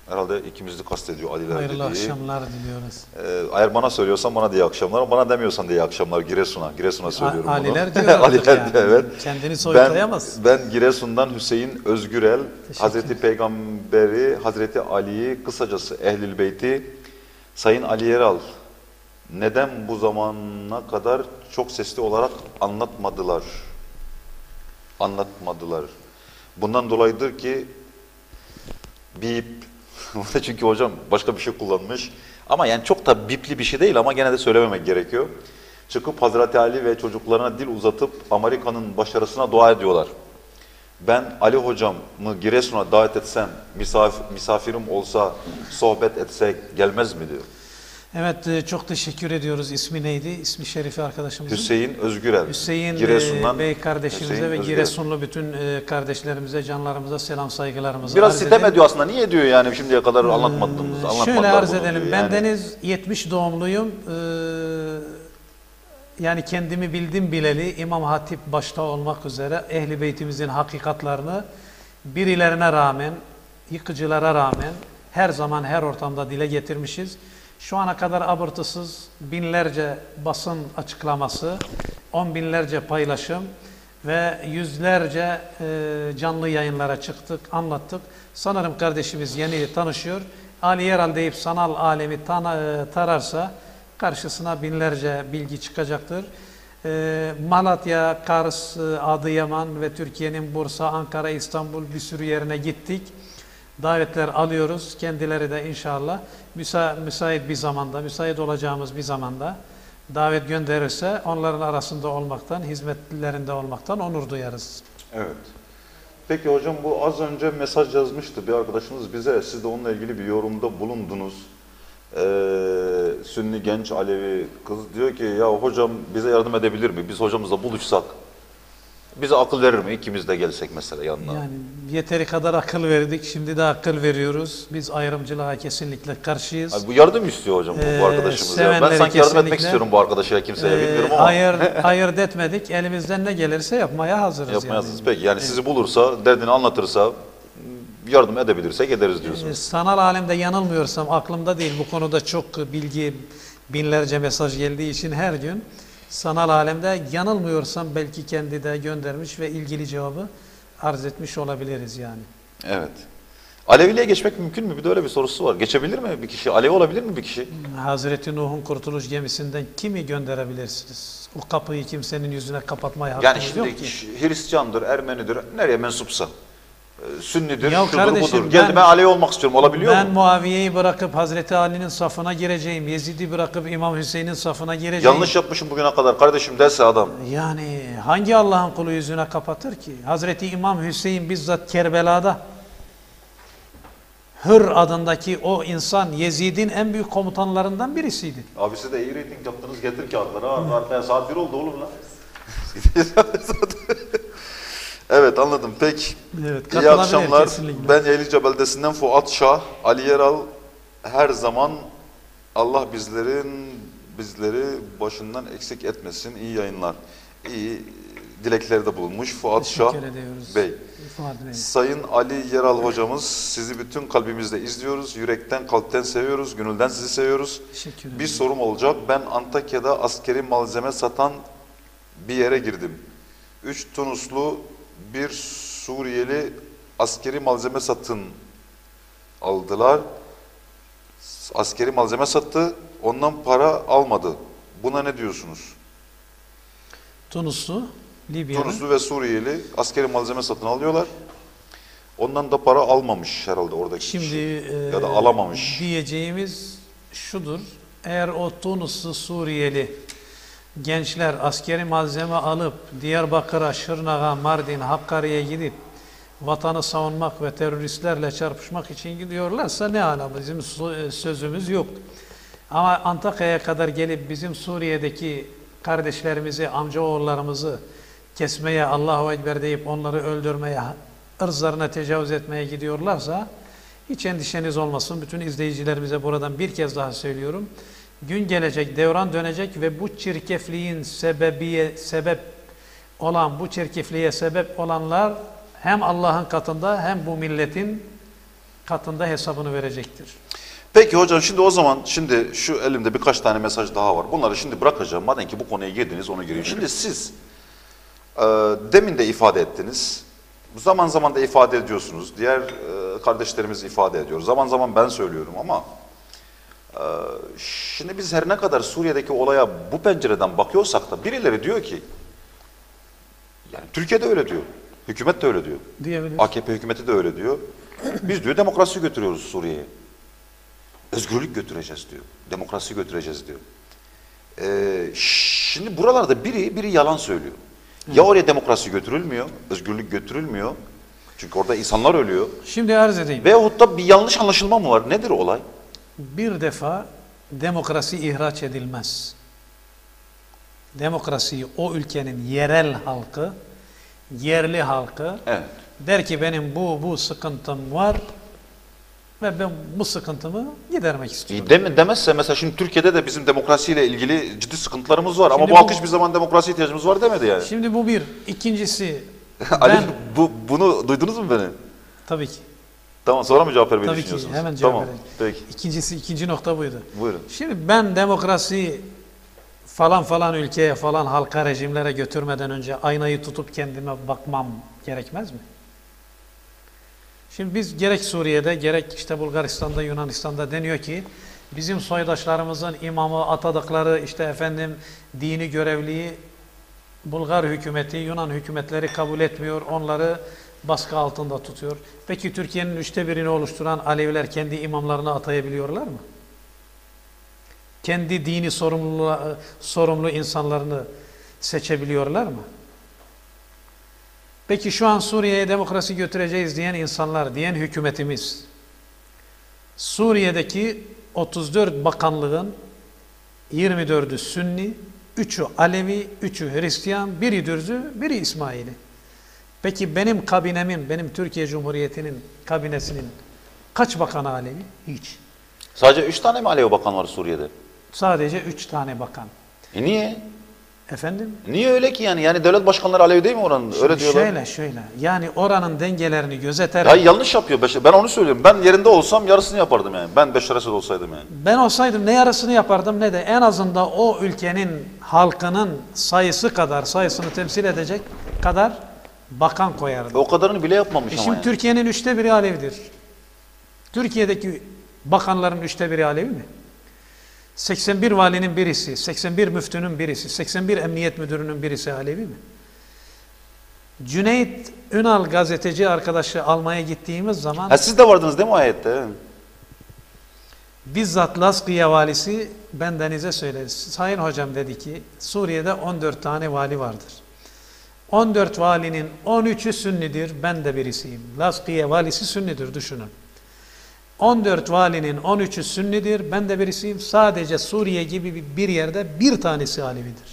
Herhalde ikimizi kastediyor Aliler Hayırlı dediği. akşamlar diliyoruz. Ee, eğer bana söylüyorsan bana da iyi akşamlar, bana demiyorsan da iyi akşamlar Giresun'a. Giresun'a söylüyorum bunu. Aliler diyor artık Aliler yani. diyor, evet. Kendini Ben, soyutlayamaz. ben Giresun'dan Hüseyin Özgürel, Teşekkür Hazreti Peygamberi, Hazreti Ali'yi, kısacası Ehlül Beyti, Sayın Ali Yeral, neden bu zamana kadar çok sesli olarak anlatmadılar? Anlatmadılar. Bundan dolayıdır ki bip, çünkü hocam başka bir şey kullanmış. Ama yani çok da bipli bir şey değil ama gene de söylememek gerekiyor. Çıkıp Hazreti Ali ve çocuklarına dil uzatıp Amerika'nın başarısına dua ediyorlar. Ben Ali hocamı Giresun'a davet etsem, misafir, misafirim olsa, sohbet etsek gelmez mi diyor. Evet, e, çok teşekkür ediyoruz. İsmi neydi? İsmi şerifi arkadaşımızın? Hüseyin Özgürel. Hüseyin Giresun'dan e, Bey kardeşimize Hüseyin ve Özgürel. Giresunlu bütün e, kardeşlerimize, canlarımıza selam saygılarımızı Biraz arz sitem edelim. ediyor aslında. Niye diyor yani şimdiye kadar anlatmadığımız, Ee, anlatmadılar Şöyle arz bunu edelim. diyor Ben yani. Deniz yetmiş doğumluyum. Ee, yani kendimi bildim bileli İmam Hatip başta olmak üzere Ehl-i Beytimizin hakikatlarını birilerine rağmen, yıkıcılara rağmen her zaman her ortamda dile getirmişiz. Şu ana kadar abartısız binlerce basın açıklaması, on binlerce paylaşım ve yüzlerce e, canlı yayınlara çıktık, anlattık. Sanırım kardeşimiz yeni tanışıyor. Ali Yeral deyip sanal alemi tana, e, tararsa karşısına binlerce bilgi çıkacaktır. E, Malatya, Kars, e, Adıyaman ve Türkiye'nin Bursa, Ankara, İstanbul bir sürü yerine gittik. Davetler alıyoruz. Kendileri de inşallah müsa müsait bir zamanda, müsait olacağımız bir zamanda davet gönderirse onların arasında olmaktan, hizmetlerinde olmaktan onur duyarız. Evet. Peki hocam bu az önce mesaj yazmıştı bir arkadaşımız bize. Siz de onunla ilgili bir yorumda bulundunuz. Ee, Sünni genç Alevi kız diyor ki ya hocam bize yardım edebilir mi? Biz hocamızla buluşsak. Bize akıl verir mi? İkimiz de gelsek mesela yanına. Yani yeteri kadar akıl verdik. Şimdi de akıl veriyoruz. Biz ayrımcılığa kesinlikle karşıyız. Abi bu yardım istiyor hocam bu, Ee, bu arkadaşımız. Ya. Ben sevenleri sanki yardım etmek kesinlikle, istiyorum bu arkadaşa kimseye Ee, bilmiyorum ama. hayır, hayır etmedik. Elimizden ne gelirse yapmaya hazırız. Yapmayasınız. Yani. Peki yani sizi bulursa, derdini anlatırsa, yardım edebilirsek ederiz diyorsunuz. Sanal alemde yanılmıyorsam aklımda değil. Bu konuda çok bilgi, binlerce mesaj geldiği için her gün sanal alemde yanılmıyorsam belki kendi de göndermiş ve ilgili cevabı arz etmiş olabiliriz yani. Evet. Aleviliğe geçmek mümkün mü? Bir de öyle bir sorusu var. Geçebilir mi bir kişi? Alevi olabilir mi bir kişi? Hazreti Nuh'un kurtuluş gemisinden kimi gönderebilirsiniz? O kapıyı kimsenin yüzüne kapatmaya Yani hakkınız şimdi yok ki. Hristiyandır, Ermenidir, nereye mensupsa. e, Sünnidir, Ya şudur kardeşim, budur. Geldi ben- ben Alevi olmak istiyorum. Olabiliyor Ben mu? Muaviye'yi bırakıp Hazreti Ali'nin safına gireceğim, Yezid'i bırakıp İmam Hüseyin'in safına gireceğim. Yanlış yapmışım bugüne kadar kardeşim derse adam. Yani hangi Allah'ın kulu yüzüne kapatır ki? Hazreti İmam Hüseyin bizzat Kerbela'da Hür adındaki o insan Yezid'in en büyük komutanlarından birisiydi. Abi siz de iyi rating yaptınız, getir kağıtları. Ha, arkaya saat bir oldu oğlum lan. Evet anladım. Peki. Evet, İyi katılabilir akşamlar. kesinlikle. Ben Yelice beldesinden Fuat Şah. Ali Yeral her zaman Allah bizlerin bizleri başından eksik etmesin. İyi yayınlar. İyi dileklerde bulunmuş Fuat Şah Teşekkür ediyoruz. Bey. Fuat Bey. Sayın Ali Yeral hocamız sizi bütün kalbimizle izliyoruz. Yürekten, kalpten seviyoruz. Gönülden sizi seviyoruz. Teşekkür ederim. Bir sorum olacak. Ben Antakya'da askeri malzeme satan bir yere girdim. Üç Tunuslu, bir Suriyeli askeri malzeme satın aldılar. Askeri malzeme sattı. Ondan para almadı. Buna ne diyorsunuz? Tunuslu, Libyalı. Tunuslu ve Suriyeli askeri malzeme satın alıyorlar. Ondan da para almamış herhalde oradaki Şimdi kişi. e, Ya da alamamış. diyeceğimiz şudur. Eğer o Tunuslu, Suriyeli gençler askeri malzeme alıp Diyarbakır'a, Şırnak'a, Mardin, Hakkari'ye gidip vatanı savunmak ve teröristlerle çarpışmak için gidiyorlarsa ne ala, bizim sözümüz yok. Ama Antakya'ya kadar gelip bizim Suriye'deki kardeşlerimizi, amcaoğullarımızı kesmeye, Allahu Ekber deyip onları öldürmeye, ırzlarına tecavüz etmeye gidiyorlarsa hiç endişeniz olmasın. Bütün izleyicilerimize buradan bir kez daha söylüyorum. Gün gelecek, devran dönecek ve bu çirkefliğin sebebiye sebep olan, bu çirkefliğe sebep olanlar hem Allah'ın katında hem bu milletin katında hesabını verecektir. Peki hocam şimdi o zaman şimdi şu elimde birkaç tane mesaj daha var. Bunları şimdi bırakacağım. Madem ki bu konuya girdiniz onu gireyim. Şimdi siz e, demin de ifade ettiniz. Zaman zaman da ifade ediyorsunuz. Diğer e, kardeşlerimiz ifade ediyor. Zaman zaman ben söylüyorum ama e, şimdi biz her ne kadar Suriye'deki olaya bu pencereden bakıyorsak da birileri diyor ki yani Türkiye'de öyle diyor. Hükümet de öyle diyor. Diyebiliriz. A K P hükümeti de öyle diyor. Biz diyor demokrasi götürüyoruz Suriye'ye. Özgürlük götüreceğiz diyor. Demokrasi götüreceğiz diyor. Ee, şimdi buralarda biri biri yalan söylüyor. Hı. Ya oraya demokrasi götürülmüyor, özgürlük götürülmüyor. Çünkü orada insanlar ölüyor. Şimdi arz edeyim. Veyahut da bir yanlış anlaşılma mı var? Nedir olay? Bir defa demokrasi ihraç edilmez. Demokrasiyi o ülkenin yerel halkı, yerli halkı Evet. der ki benim bu bu sıkıntım var ve ben bu sıkıntımı gidermek istiyorum. İyi deme, demezse mesela şimdi Türkiye'de de bizim demokrasiyle ilgili ciddi sıkıntılarımız var. Şimdi ama bu bu- halk hiçbir zaman demokrasiye ihtiyacımız var demedi yani. Şimdi bu bir. İkincisi Ali, ben bu, bunu duydunuz mu beni? tabii ki Tamam, sonra mı cevap vermeyi tabii ki düşünüyorsunuz? hemen cevap Tamam, vereyim. peki. İkincisi ikinci nokta buydu. Buyurun. Şimdi ben demokrasi falan falan ülkeye falan halka rejimlere götürmeden önce aynayı tutup kendime bakmam gerekmez mi? Şimdi biz gerek Suriye'de gerek işte Bulgaristan'da Yunanistan'da deniyor ki bizim soydaşlarımızın imamı atadıkları işte efendim dini görevliyi Bulgar hükümeti, Yunan hükümetleri kabul etmiyor, onları baskı altında tutuyor. Peki Türkiye'nin üçte birini oluşturan Aleviler kendi imamlarını atayabiliyorlar mı? Kendi dini sorumlu, sorumlu insanlarını seçebiliyorlar mı? Peki şu an Suriye'ye demokrasi götüreceğiz diyen insanlar, diyen hükümetimiz, Suriye'deki otuz dört bakanlığın yirmi dördü Sünni, üçü Alevi, üçü Hristiyan, biri Dürzü, biri İsmaili. Peki benim kabinemin, benim Türkiye Cumhuriyeti'nin kabinesinin kaç bakanı Alevi? Hiç. Sadece üç tane mi Alevi bakan var Suriye'de? Sadece üç tane bakan. E niye? Efendim? Niye öyle ki yani? Yani devlet başkanları Alevi değil mi oranın? Öyle Şimdi diyorlar. şöyle şöyle. Yani oranın dengelerini gözeterek. Ya yanlış yapıyor Beşar. Ben onu söylüyorum. Ben yerinde olsam yarısını yapardım yani. Ben Beşar Esed olsaydım yani. Ben olsaydım ne yarısını yapardım ne de en azından o ülkenin halkının sayısı kadar, sayısını temsil edecek kadar bakan koyardım. O kadarını bile yapmamış E ama şimdi yani. Türkiye'nin üçte biri Alevidir. Türkiye'deki bakanların üçte biri Alevi mi? seksen bir valinin birisi, seksen bir müftünün birisi, seksen bir emniyet müdürünün birisi Alevi mi? Cüneyt Ünal gazeteci arkadaşı almaya gittiğimiz zaman Ha, siz de vardınız değil mi o ayette? bizzat Lazkiye valisi bendenize söyledi. Sayın hocam dedi ki Suriye'de on dört tane vali vardır. on dört valinin on üçü Sünnidir. Ben de birisiyim. Lazkiye valisi Sünnidir düşünün. on dört valinin on üçü Sünnidir. Ben de birisiyim. Sadece Suriye gibi bir yerde bir tanesi Alevidir.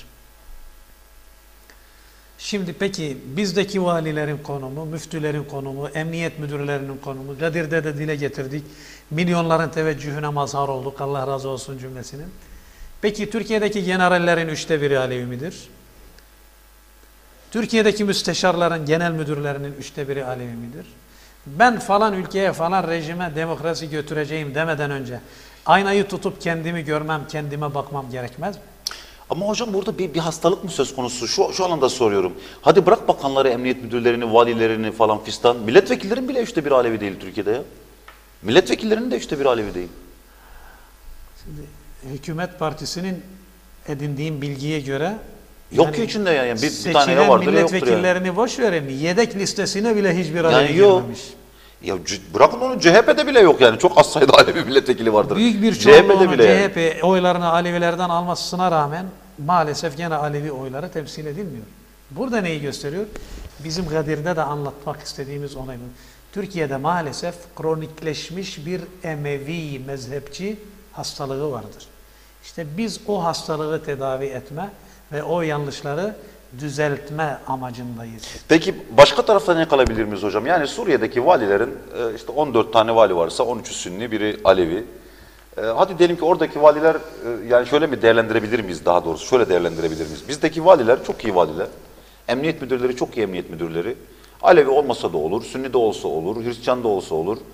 Şimdi peki bizdeki valilerin konumu, müftülerin konumu, emniyet müdürlerinin konumu, Kadir'de de dile getirdik. Milyonların teveccühüne mazhar olduk. Allah razı olsun cümlesinin. Peki Türkiye'deki generallerin üçte biri Alevi midir? Türkiye'deki müsteşarların, genel müdürlerinin üçte biri Alevi midir? Ben falan ülkeye, falan rejime demokrasi götüreceğim demeden önce aynayı tutup kendimi görmem, kendime bakmam gerekmez mi? Ama hocam burada bir, bir hastalık mı söz konusu? Şu, şu alanda soruyorum. Hadi bırak bakanları, emniyet müdürlerini, valilerini falan fistan. Milletvekillerin bile üçte bir Alevi değil Türkiye'de ya. Milletvekillerinin de üçte bir Alevi değil. Şimdi hükümet partisinin edindiğim bilgiye göre Yok yani ki içinde yani. Bir, bir seçilen tane ya vardır ya yoktur yani. milletvekillerini boş verin. Yedek listesine bile hiçbir Yani Alevi yok. girmemiş. Ya c- bırakın onu C H P'de bile yok yani. Çok az sayıda Alevi milletvekili vardır. Büyük bir C H P'de çoğunluğunu bile C yani. H P oylarını Alevilerden almasına rağmen maalesef gene Alevi oyları temsil edilmiyor. Burada neyi gösteriyor? Bizim Kadir'de de anlatmak istediğimiz olay bu. Türkiye'de maalesef kronikleşmiş bir Emevi mezhepçi hastalığı vardır. İşte biz o hastalığı tedavi etme ve o yanlışları düzeltme amacındayız. Peki başka tarafta ne kalabilir miyiz hocam? Yani Suriye'deki valilerin e, işte on dört tane vali varsa on üçü Sünni, biri Alevi. E, Hadi diyelim ki oradaki valiler e, yani şöyle mi değerlendirebilir miyiz daha doğrusu? Şöyle değerlendirebilir miyiz? Bizdeki valiler çok iyi valiler. Emniyet müdürleri çok iyi emniyet müdürleri. Alevi olmasa da olur, Sünni de olsa olur, Hristiyan da olsa olur.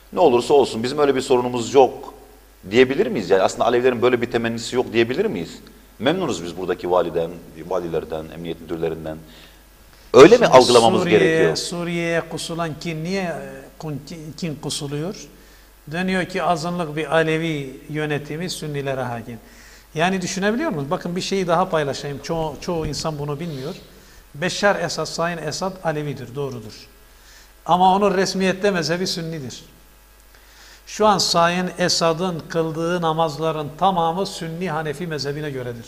Ne olursa olsun bizim öyle bir sorunumuz yok diyebilir miyiz? Yani aslında Alevilerin böyle bir temennisi yok diyebilir miyiz? Memnunuz biz buradaki validen, valilerden, emniyet müdürlerinden. Öyle mi algılamamız Suriye, gerekiyor? Suriye'ye kusulan kin niye kin kusuluyor? Dönüyor ki azınlık bir Alevi yönetimi Sünnilere hakim. Yani düşünebiliyor musunuz? Bakın bir şeyi daha paylaşayım. Çoğu, çoğu insan bunu bilmiyor. Beşşar Esad, Sayın Esad Alevidir, doğrudur. Ama onun resmiyette mezhebi Sünnidir. Şu an Sayın Esad'ın kıldığı namazların tamamı Sünni Hanefi mezhebine göredir.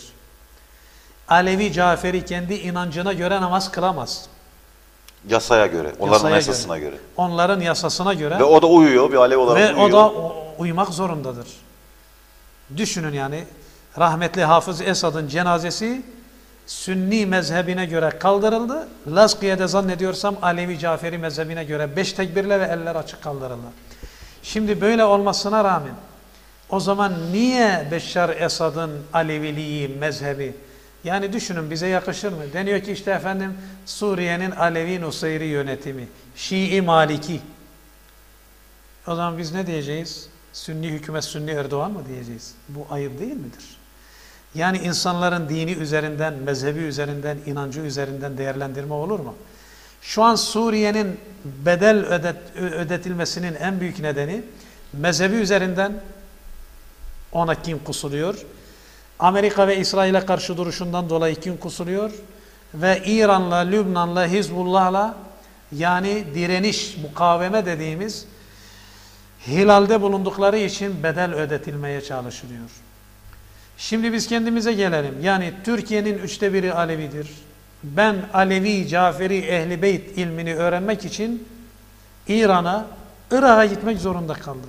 Alevi Caferi kendi inancına göre namaz kılamaz. Yasaya göre, onların Yasaya yasasına göre. göre. Onların yasasına göre. Ve o da uyuyor, bir Alevi olarak Ve uyuyor. o da uymak zorundadır. Düşünün yani rahmetli Hafız Esad'ın cenazesi Sünni mezhebine göre kaldırıldı. Lazkiye'de zannediyorsam Alevi Caferi mezhebine göre beş tekbirle ve eller açık kaldırıldı. Şimdi böyle olmasına rağmen o zaman niye Beşşar Esad'ın Aleviliği mezhebi? Yani düşünün bize yakışır mı? Deniyor ki işte efendim Suriye'nin Alevi Nusayri yönetimi, Şii Maliki. O zaman biz ne diyeceğiz? Sünni hükümet, Sünni Erdoğan mı diyeceğiz? Bu ayıp değil midir? Yani insanların dini üzerinden, mezhebi üzerinden, inancı üzerinden değerlendirme olur mu? Şu an Suriye'nin bedel ödet, ödetilmesinin en büyük nedeni mezhebi üzerinden ona kin kusuluyor. Amerika ve İsrail'e karşı duruşundan dolayı kin kusuluyor. Ve İran'la, Lübnan'la, Hizbullah'la yani direniş, mukaveme dediğimiz hilalde bulundukları için bedel ödetilmeye çalışılıyor. Şimdi biz kendimize gelelim. Yani Türkiye'nin üçte biri Alevidir. Ben Alevi, Caferi, Ehl-i Beyt ilmini öğrenmek için İran'a, Irak'a gitmek zorunda kaldım.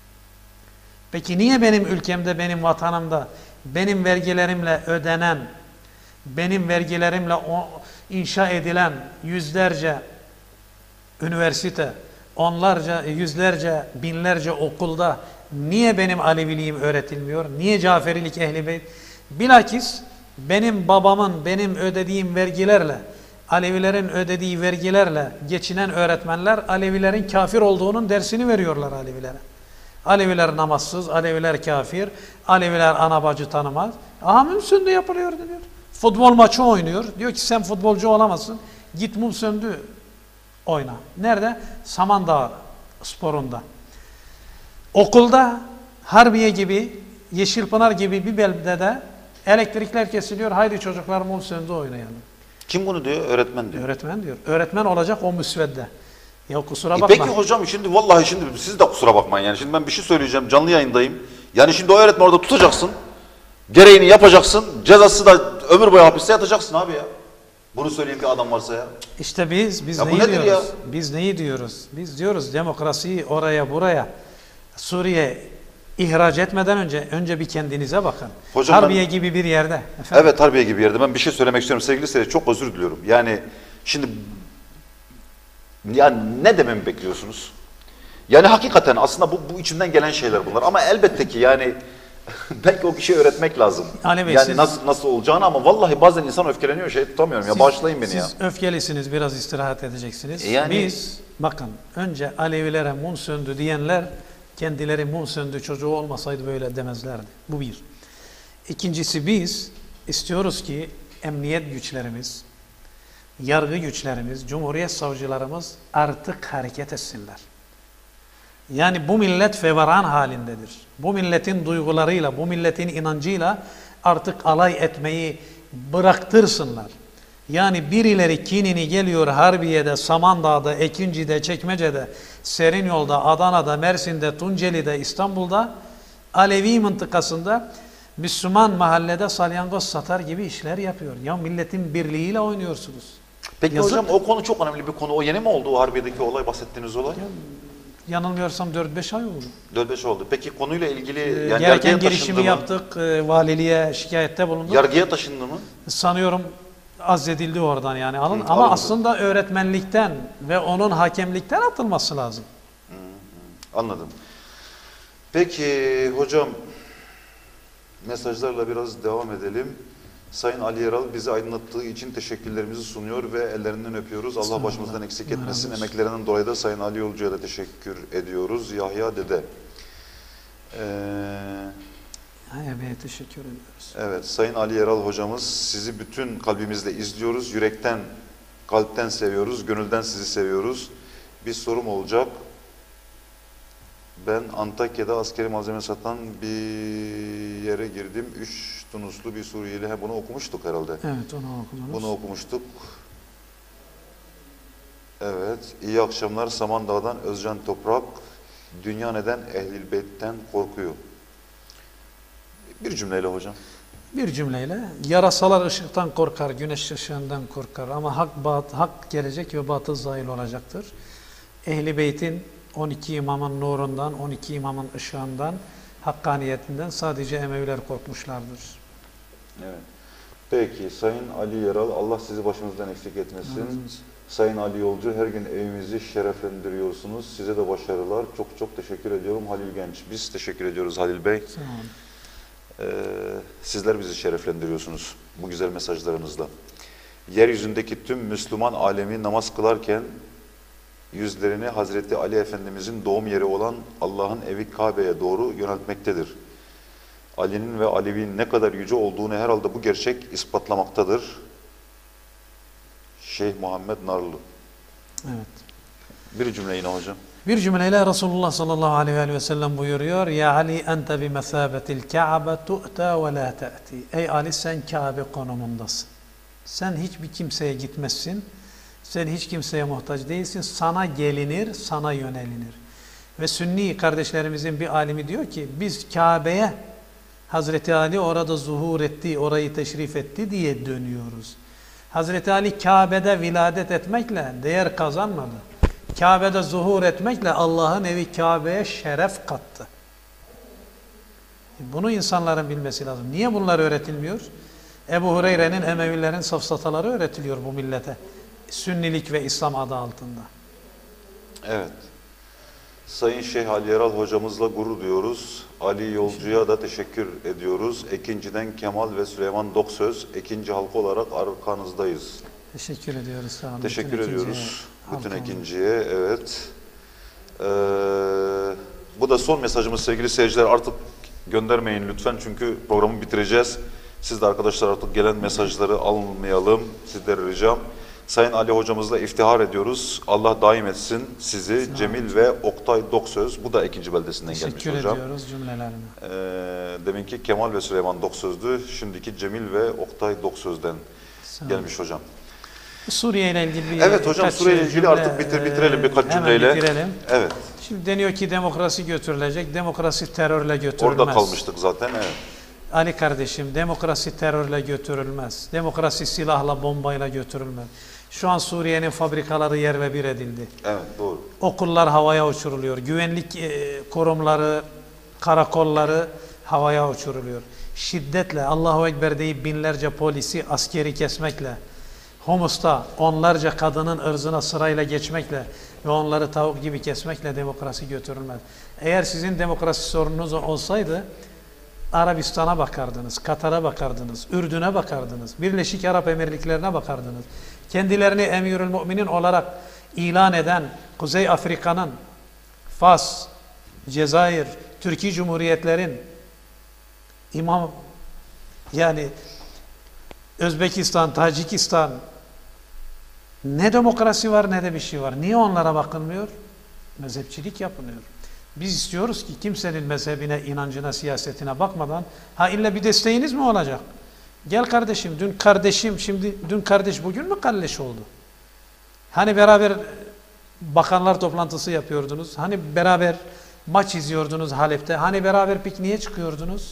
Peki niye benim ülkemde, benim vatanımda, benim vergilerimle ödenen, benim vergilerimle o, inşa edilen yüzlerce üniversite, onlarca, yüzlerce, binlerce okulda niye benim Aleviliğim öğretilmiyor? Niye Caferilik, Ehl-i Beyt? Bilakis benim babamın, benim ödediğim vergilerle, Alevilerin ödediği vergilerle geçinen öğretmenler Alevilerin kafir olduğunun dersini veriyorlar Alevilere. Aleviler namazsız, Aleviler kafir, Aleviler ana bacı tanımaz. Aha mum söndü yapılıyor diyor. Futbol maçı oynuyor. Diyor ki sen futbolcu olamazsın. Git mum söndü oyna. Nerede? Samandağ sporunda. Okulda Harbiye gibi, Yeşilpınar gibi bir beldede elektrikler kesiliyor. Haydi çocuklar mum söndü oynayalım. Kim bunu diyor? Öğretmen diyor. Öğretmen diyor. Öğretmen olacak o müsvedde. Ya kusura E bakma. peki hocam şimdi vallahi şimdi siz de kusura bakmayın yani. Şimdi ben bir şey söyleyeceğim. Canlı yayındayım. Yani şimdi o öğretmen orada tutacaksın. Gereğini yapacaksın. Cezası da ömür boyu hapiste yatacaksın abi ya. Bunu söyleyen bir adam varsa ya. İşte biz biz Ya bu neyi nedir diyoruz? ya? Biz neyi diyoruz? Biz diyoruz demokrasiyi oraya buraya Suriye ihraç etmeden önce önce bir kendinize bakın. Hocam Harbiye ben- gibi bir yerde. Efendim? Evet Harbiye gibi bir yerde. Ben bir şey söylemek istiyorum sevgili seyirci. Çok özür diliyorum. Yani şimdi yani ne dememi bekliyorsunuz? Yani hakikaten aslında bu, bu içimden gelen şeyler bunlar. Ama elbette ki yani belki o kişiyi öğretmek lazım. Ali Bey, yani siz- nasıl nasıl olacağını ama vallahi bazen insan öfkeleniyor şey tutamıyorum ya. Siz- Bağışlayın beni siz ya. öfkelisiniz, biraz istirahat edeceksiniz. E yani- Biz bakın önce Alevilere mum söndü diyenler kendileri mum söndü çocuğu olmasaydı böyle demezlerdi. Bu bir. İkincisi biz istiyoruz ki emniyet güçlerimiz, yargı güçlerimiz, cumhuriyet savcılarımız artık hareket etsinler. Yani bu millet feveran halindedir. Bu milletin duygularıyla, bu milletin inancıyla artık alay etmeyi bıraktırsınlar. Yani birileri kinini geliyor Harbiye'de, Samandağ'da, Ekinci'de, Çekmece'de, Serinyol'da, Adana'da, Mersin'de, Tunceli'de, İstanbul'da, Alevi mıntıkasında Müslüman mahallede salyangoz satar gibi işler yapıyor. Ya milletin birliğiyle oynuyorsunuz. Peki Yazık. hocam o konu çok önemli bir konu. O yeni mi oldu o Harbiye'deki olay bahsettiğiniz olay? Yanılmıyorsam dört beş ay oldu. dört beş oldu. Peki konuyla ilgili Ee, yani Gereken yargıya girişimi taşındı mı? yaptık, e, valiliğe şikayette bulunduk. Yargıya taşındı mı? Sanıyorum azledildi oradan yani alın. Hı, Ama alındı. aslında öğretmenlikten ve onun hakemlikten atılması lazım. Anladım. Peki hocam mesajlarla biraz devam edelim. Sayın Ali Yeral bizi aydınlattığı için teşekkürlerimizi sunuyor ve ellerinden öpüyoruz. Allah başımızdan eksik etmesin. Emeklerinden dolayı da Sayın Ali Yolcu'ya da teşekkür ediyoruz. Yahya Dede. Ee, Yahya Bey'e teşekkür ediyoruz. evet, Sayın Ali Yeral hocamız, sizi bütün kalbimizle izliyoruz. Yürekten, kalpten seviyoruz. Gönülden sizi seviyoruz. Bir sorum olacak. Ben Antakya'da askeri malzeme satan bir yere girdim. Üç Tunuslu bir Suriyeli. He, bunu okumuştuk herhalde. Evet, onu okudunuz. Bunu okumuştuk. Evet. İyi akşamlar. Samandağ'dan Özcan Toprak. Dünya neden Ehl-i Beyt'ten korkuyor? Bir cümleyle hocam. Bir cümleyle, yarasalar ışıktan korkar, güneş ışığından korkar ama hak, bat, hak gelecek ve batıl zahil olacaktır. Ehl-i Beyt'in on iki imamın nurundan, on iki imamın ışığından, hakkaniyetinden sadece Emeviler korkmuşlardır. Evet. Peki Sayın Ali Yeral, Allah sizi başımızdan eksik etmesin. Evet. Sayın Ali Yolcu, her gün evimizi şereflendiriyorsunuz. Size de başarılar. Çok çok teşekkür ediyorum Halil Genç. Biz teşekkür ediyoruz Halil Bey. Sağ olun. Ee, sizler bizi şereflendiriyorsunuz bu güzel mesajlarınızla. Yeryüzündeki tüm Müslüman alemi namaz kılarken yüzlerini Hazreti Ali Efendimizin doğum yeri olan Allah'ın evi Kabe'ye doğru yöneltmektedir. Ali'nin ve Alevi'nin ne kadar yüce olduğunu herhalde bu gerçek ispatlamaktadır. Şeyh Muhammed Narlı. Evet. Bir cümle yine hocam. Bir cümleyle Resulullah sallallahu aleyhi ve sellem buyuruyor. Ya Ali ente bi mesabetil Ka'be tu'ta ve la te'ti. Ey Ali, sen Kabe konumundasın. Sen hiçbir kimseye gitmezsin. Sen hiç kimseye muhtaç değilsin. Sana gelinir, sana yönelinir. Ve Sünni kardeşlerimizin bir alimi diyor ki biz Kabe'ye Hazreti Ali orada zuhur etti, orayı teşrif etti diye dönüyoruz. Hazreti Ali Kabe'de viladet etmekle değer kazanmadı. Kabe'de zuhur etmekle Allah'ın evi Kabe'ye şeref kattı. Bunu insanların bilmesi lazım. Niye bunlar öğretilmiyor? Ebu Hureyre'nin, Emevilerin safsataları öğretiliyor bu millete. Sünnilik ve İslam adı altında. Evet. Sayın Şeyh Ali Yeral hocamızla gurur duyuyoruz. Ali Yolcu'ya da teşekkür ediyoruz. Ekinci'den Kemal ve Süleyman Doksöz, Ekinci halkı olarak arkanızdayız. Teşekkür ediyoruz. Sağ olun. Teşekkür bütün ediyoruz. Bütün halkı Ekinci'ye. Evet. Ee, bu da son mesajımız sevgili seyirciler. Artık göndermeyin lütfen çünkü programı bitireceğiz. Siz de arkadaşlar artık gelen mesajları almayalım. Sizlere ricam. Sayın Ali hocamızla iftihar ediyoruz. Allah daim etsin sizi. Cemil ve Oktay Doksöz. Bu da Ekinci beldesinden gelmiş hocam. Teşekkür ediyoruz cümlelerine. Ee, deminki Kemal ve Süleyman Doksöz'dü. Şimdiki Cemil ve Oktay Doksöz'den gelmiş hocam. Suriye ile ilgili bir Evet hocam, Suriye ile ilgili cümle, artık bitir, bitirelim birkaç hemen cümleyle. bitirelim. Evet. Şimdi deniyor ki demokrasi götürülecek. Demokrasi terörle götürülmez. Orada kalmıştık zaten. Evet. Ali kardeşim, demokrasi terörle götürülmez. Demokrasi silahla, bombayla götürülmez. Şu an Suriye'nin fabrikaları yerle bir edildi. Evet, doğru. Okullar havaya uçuruluyor. Güvenlik e, kurumları, karakolları havaya uçuruluyor. Şiddetle Allahu Ekber deyip binlerce polisi askeri kesmekle, Humus'ta onlarca kadının ırzına sırayla geçmekle ve onları tavuk gibi kesmekle demokrasi götürülmez. Eğer sizin demokrasi sorununuz olsaydı Arabistan'a bakardınız, Katar'a bakardınız, Ürdün'e bakardınız, Birleşik Arap Emirlikleri'ne bakardınız. Kendilerini Emirül Müminin olarak ilan eden Kuzey Afrika'nın, Fas, Cezayir, Türkiye Cumhuriyetlerin imam, yani Özbekistan, Tacikistan, ne demokrasi var ne de bir şey var. Niye onlara bakılmıyor? Mezhepçilik yapılıyor. Biz istiyoruz ki kimsenin mezhebine, inancına, siyasetine bakmadan, ha illa bir desteğiniz mi olacak? Gel kardeşim, dün kardeşim, şimdi dün kardeş bugün mü kardeş oldu? Hani beraber bakanlar toplantısı yapıyordunuz, hani beraber maç izliyordunuz Halep'te, hani beraber pikniğe çıkıyordunuz.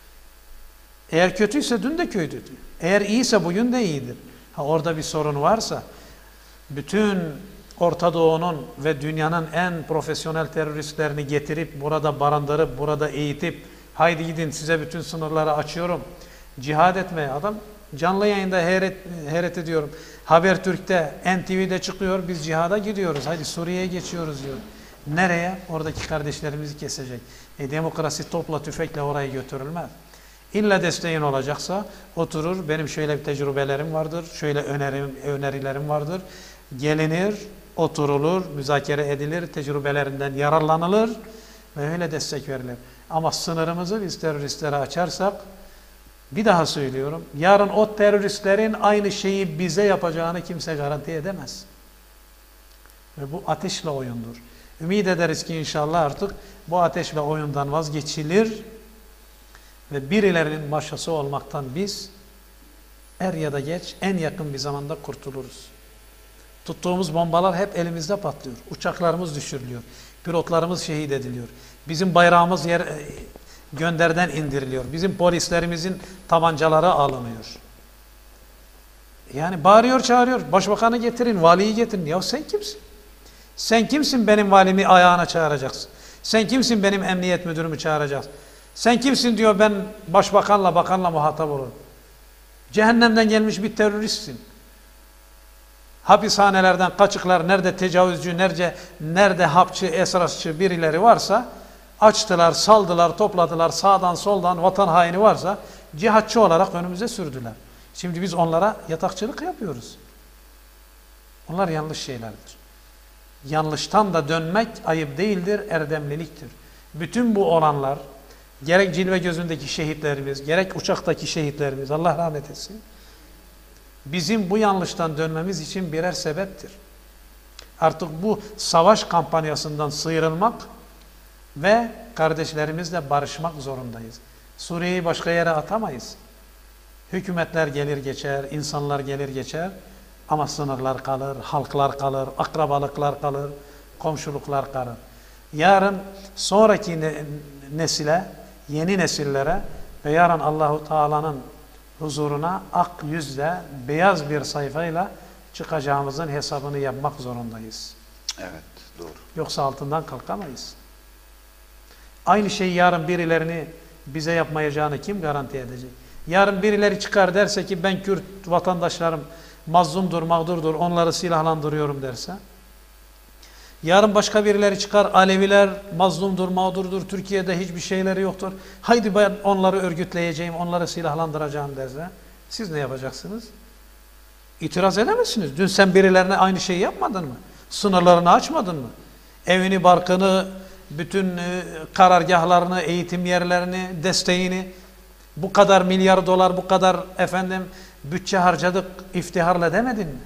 Eğer kötüyse dün de kötüydü. Eğer iyiyse bugün de iyidir. Ha, orada bir sorun varsa, bütün Orta Doğu'nun ve dünyanın en profesyonel teröristlerini getirip, burada barındırıp, burada eğitip, haydi gidin size bütün sınırları açıyorum, cihad etmeye, adam canlı yayında heyret, heyret ediyorum. Habertürk'te, N T V'de çıkıyor, biz cihada gidiyoruz, haydi Suriye'ye geçiyoruz diyor. Nereye? Oradaki kardeşlerimizi kesecek. E, demokrasi topla tüfekle oraya götürülmez. İlla desteğin olacaksa oturur, benim şöyle bir tecrübelerim vardır, şöyle önerim, önerilerim vardır. Gelinir, oturulur, müzakere edilir, tecrübelerinden yararlanılır ve öyle destek verilir. Ama sınırımızı biz teröristlere açarsak, bir daha söylüyorum, yarın o teröristlerin aynı şeyi bize yapacağını kimse garanti edemez. Ve bu ateşle oyundur. Ümit ederiz ki inşallah artık bu ateşle oyundan vazgeçilir ve birilerinin maşası olmaktan biz er ya da geç en yakın bir zamanda kurtuluruz. Tuttuğumuz bombalar hep elimizde patlıyor. Uçaklarımız düşürülüyor. Pilotlarımız şehit ediliyor. Bizim bayrağımız yer, gönderden indiriliyor. Bizim polislerimizin tabancaları alınıyor. Yani bağırıyor çağırıyor. Başbakanı getirin, valiyi getirin. Ya sen kimsin? Sen kimsin benim valimi ayağına çağıracaksın? Sen kimsin benim emniyet müdürümü çağıracaksın? Sen kimsin diyor ben başbakanla bakanla muhatap olurum. Cehennemden gelmiş bir teröristsin. Hapishanelerden kaçıklar nerede tecavüzcü, nerede, nerede hapçı, esrarçı birileri varsa açtılar, saldılar, topladılar sağdan soldan vatan haini varsa cihatçı olarak önümüze sürdüler. Şimdi biz onlara yatakçılık yapıyoruz. Onlar yanlış şeylerdir. Yanlıştan da dönmek ayıp değildir, erdemliliktir. Bütün bu olanlar, gerek cilve gözündeki şehitlerimiz, gerek uçaktaki şehitlerimiz, Allah rahmet etsin, bizim bu yanlıştan dönmemiz için birer sebeptir. Artık bu savaş kampanyasından sıyrılmak ve kardeşlerimizle barışmak zorundayız. Suriye'yi başka yere atamayız. Hükümetler gelir geçer, insanlar gelir geçer ama sınırlar kalır, halklar kalır, akrabalıklar kalır, komşuluklar kalır. Yarın sonraki nesile, yeni nesillere ve yarın Allahu Teala'nın huzuruna ak yüzle, beyaz bir sayfayla çıkacağımızın hesabını yapmak zorundayız. Evet, doğru. Yoksa altından kalkamayız. Aynı şeyi yarın birilerini bize yapmayacağını kim garanti edecek? Yarın birileri çıkar derse ki ben Kürt vatandaşlarım mazlumdur, mağdurdur, onları silahlandırıyorum derse, yarın başka birileri çıkar, Aleviler mazlumdur, mağdurdur, Türkiye'de hiçbir şeyleri yoktur, haydi ben onları örgütleyeceğim, onları silahlandıracağım derse, siz ne yapacaksınız? İtiraz edemezsiniz. Dün sen birilerine aynı şeyi yapmadın mı? Sınırlarını açmadın mı? Evini, barkını, bütün karargahlarını, eğitim yerlerini, desteğini, bu kadar milyar dolar, bu kadar efendim bütçe harcadık, iftiharla demedin mi?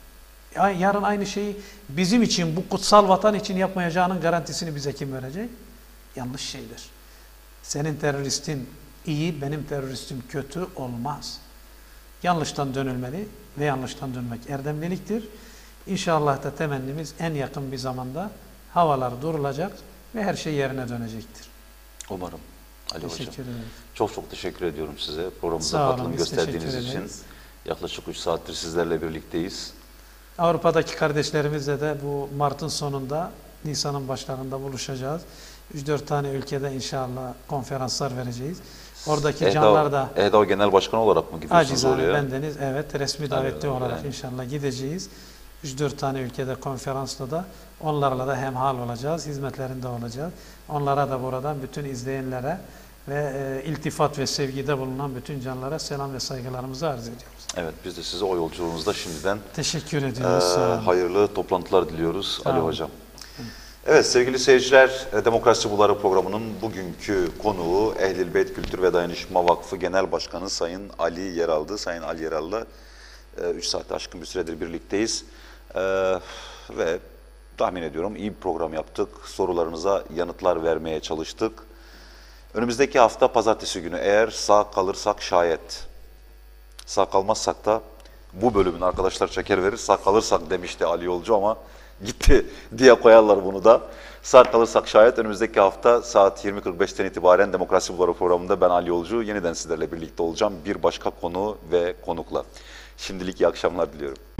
Yarın aynı şeyi bizim için, bu kutsal vatan için yapmayacağının garantisini bize kim verecek? Yanlış şeydir. Senin teröristin iyi, benim teröristim kötü olmaz. Yanlıştan dönülmeli ve yanlıştan dönmek erdemliliktir. İnşallah da temennimiz en yakın bir zamanda havalar durulacak ve her şey yerine dönecektir. Umarım. Ali teşekkür Hocam. ederim. Çok çok teşekkür ediyorum size. Programımıza Sağ olun, katılım biz gösterdiğiniz teşekkür için. ederiz. Yaklaşık üç saattir sizlerle birlikteyiz. Avrupa'daki kardeşlerimizle de bu Mart'ın sonunda, Nisan'ın başlarında buluşacağız. üç dört tane ülkede inşallah konferanslar vereceğiz. Oradaki EHDA, canlar da EHDA Genel Başkanı olarak mı gidiyorsunuz acizane oraya? bendeniz, evet, resmi davetli Yani, olarak yani. inşallah gideceğiz. üç dört tane ülkede konferansla da onlarla da hemhal olacağız, hizmetlerinde olacağız. Onlara da buradan bütün izleyenlere ve e, iltifat ve sevgide bulunan bütün canlara selam ve saygılarımızı arz ediyoruz. Evet, biz de size o yolculuğunuzda şimdiden Teşekkür ediyoruz. e, Sağ olun. hayırlı toplantılar diliyoruz Sağ Ali olun. Hocam. Evet sevgili seyirciler, Demokrasi Buları programının bugünkü konuğu Ehl-i Beyt Kültür ve Dayanışma Vakfı Genel Başkanı Sayın Ali Yeral'dı. Sayın Ali Yeral'la üç saate aşkın bir süredir birlikteyiz. E, ve tahmin ediyorum iyi bir program yaptık. Sorularınıza yanıtlar vermeye çalıştık. Önümüzdeki hafta pazartesi günü eğer sağ kalırsak şayet, sağ kalmazsak da bu bölümün arkadaşlar çeker verir, sağ kalırsak demişti Ali Yolcu ama gitti diye koyarlar bunu da. Sağ kalırsak şayet önümüzdeki hafta saat yirmi kırk beşten itibaren Demokrasi Buları programında ben Ali Yolcu yeniden sizlerle birlikte olacağım. Bir başka konu ve konukla. Şimdilik iyi akşamlar diliyorum.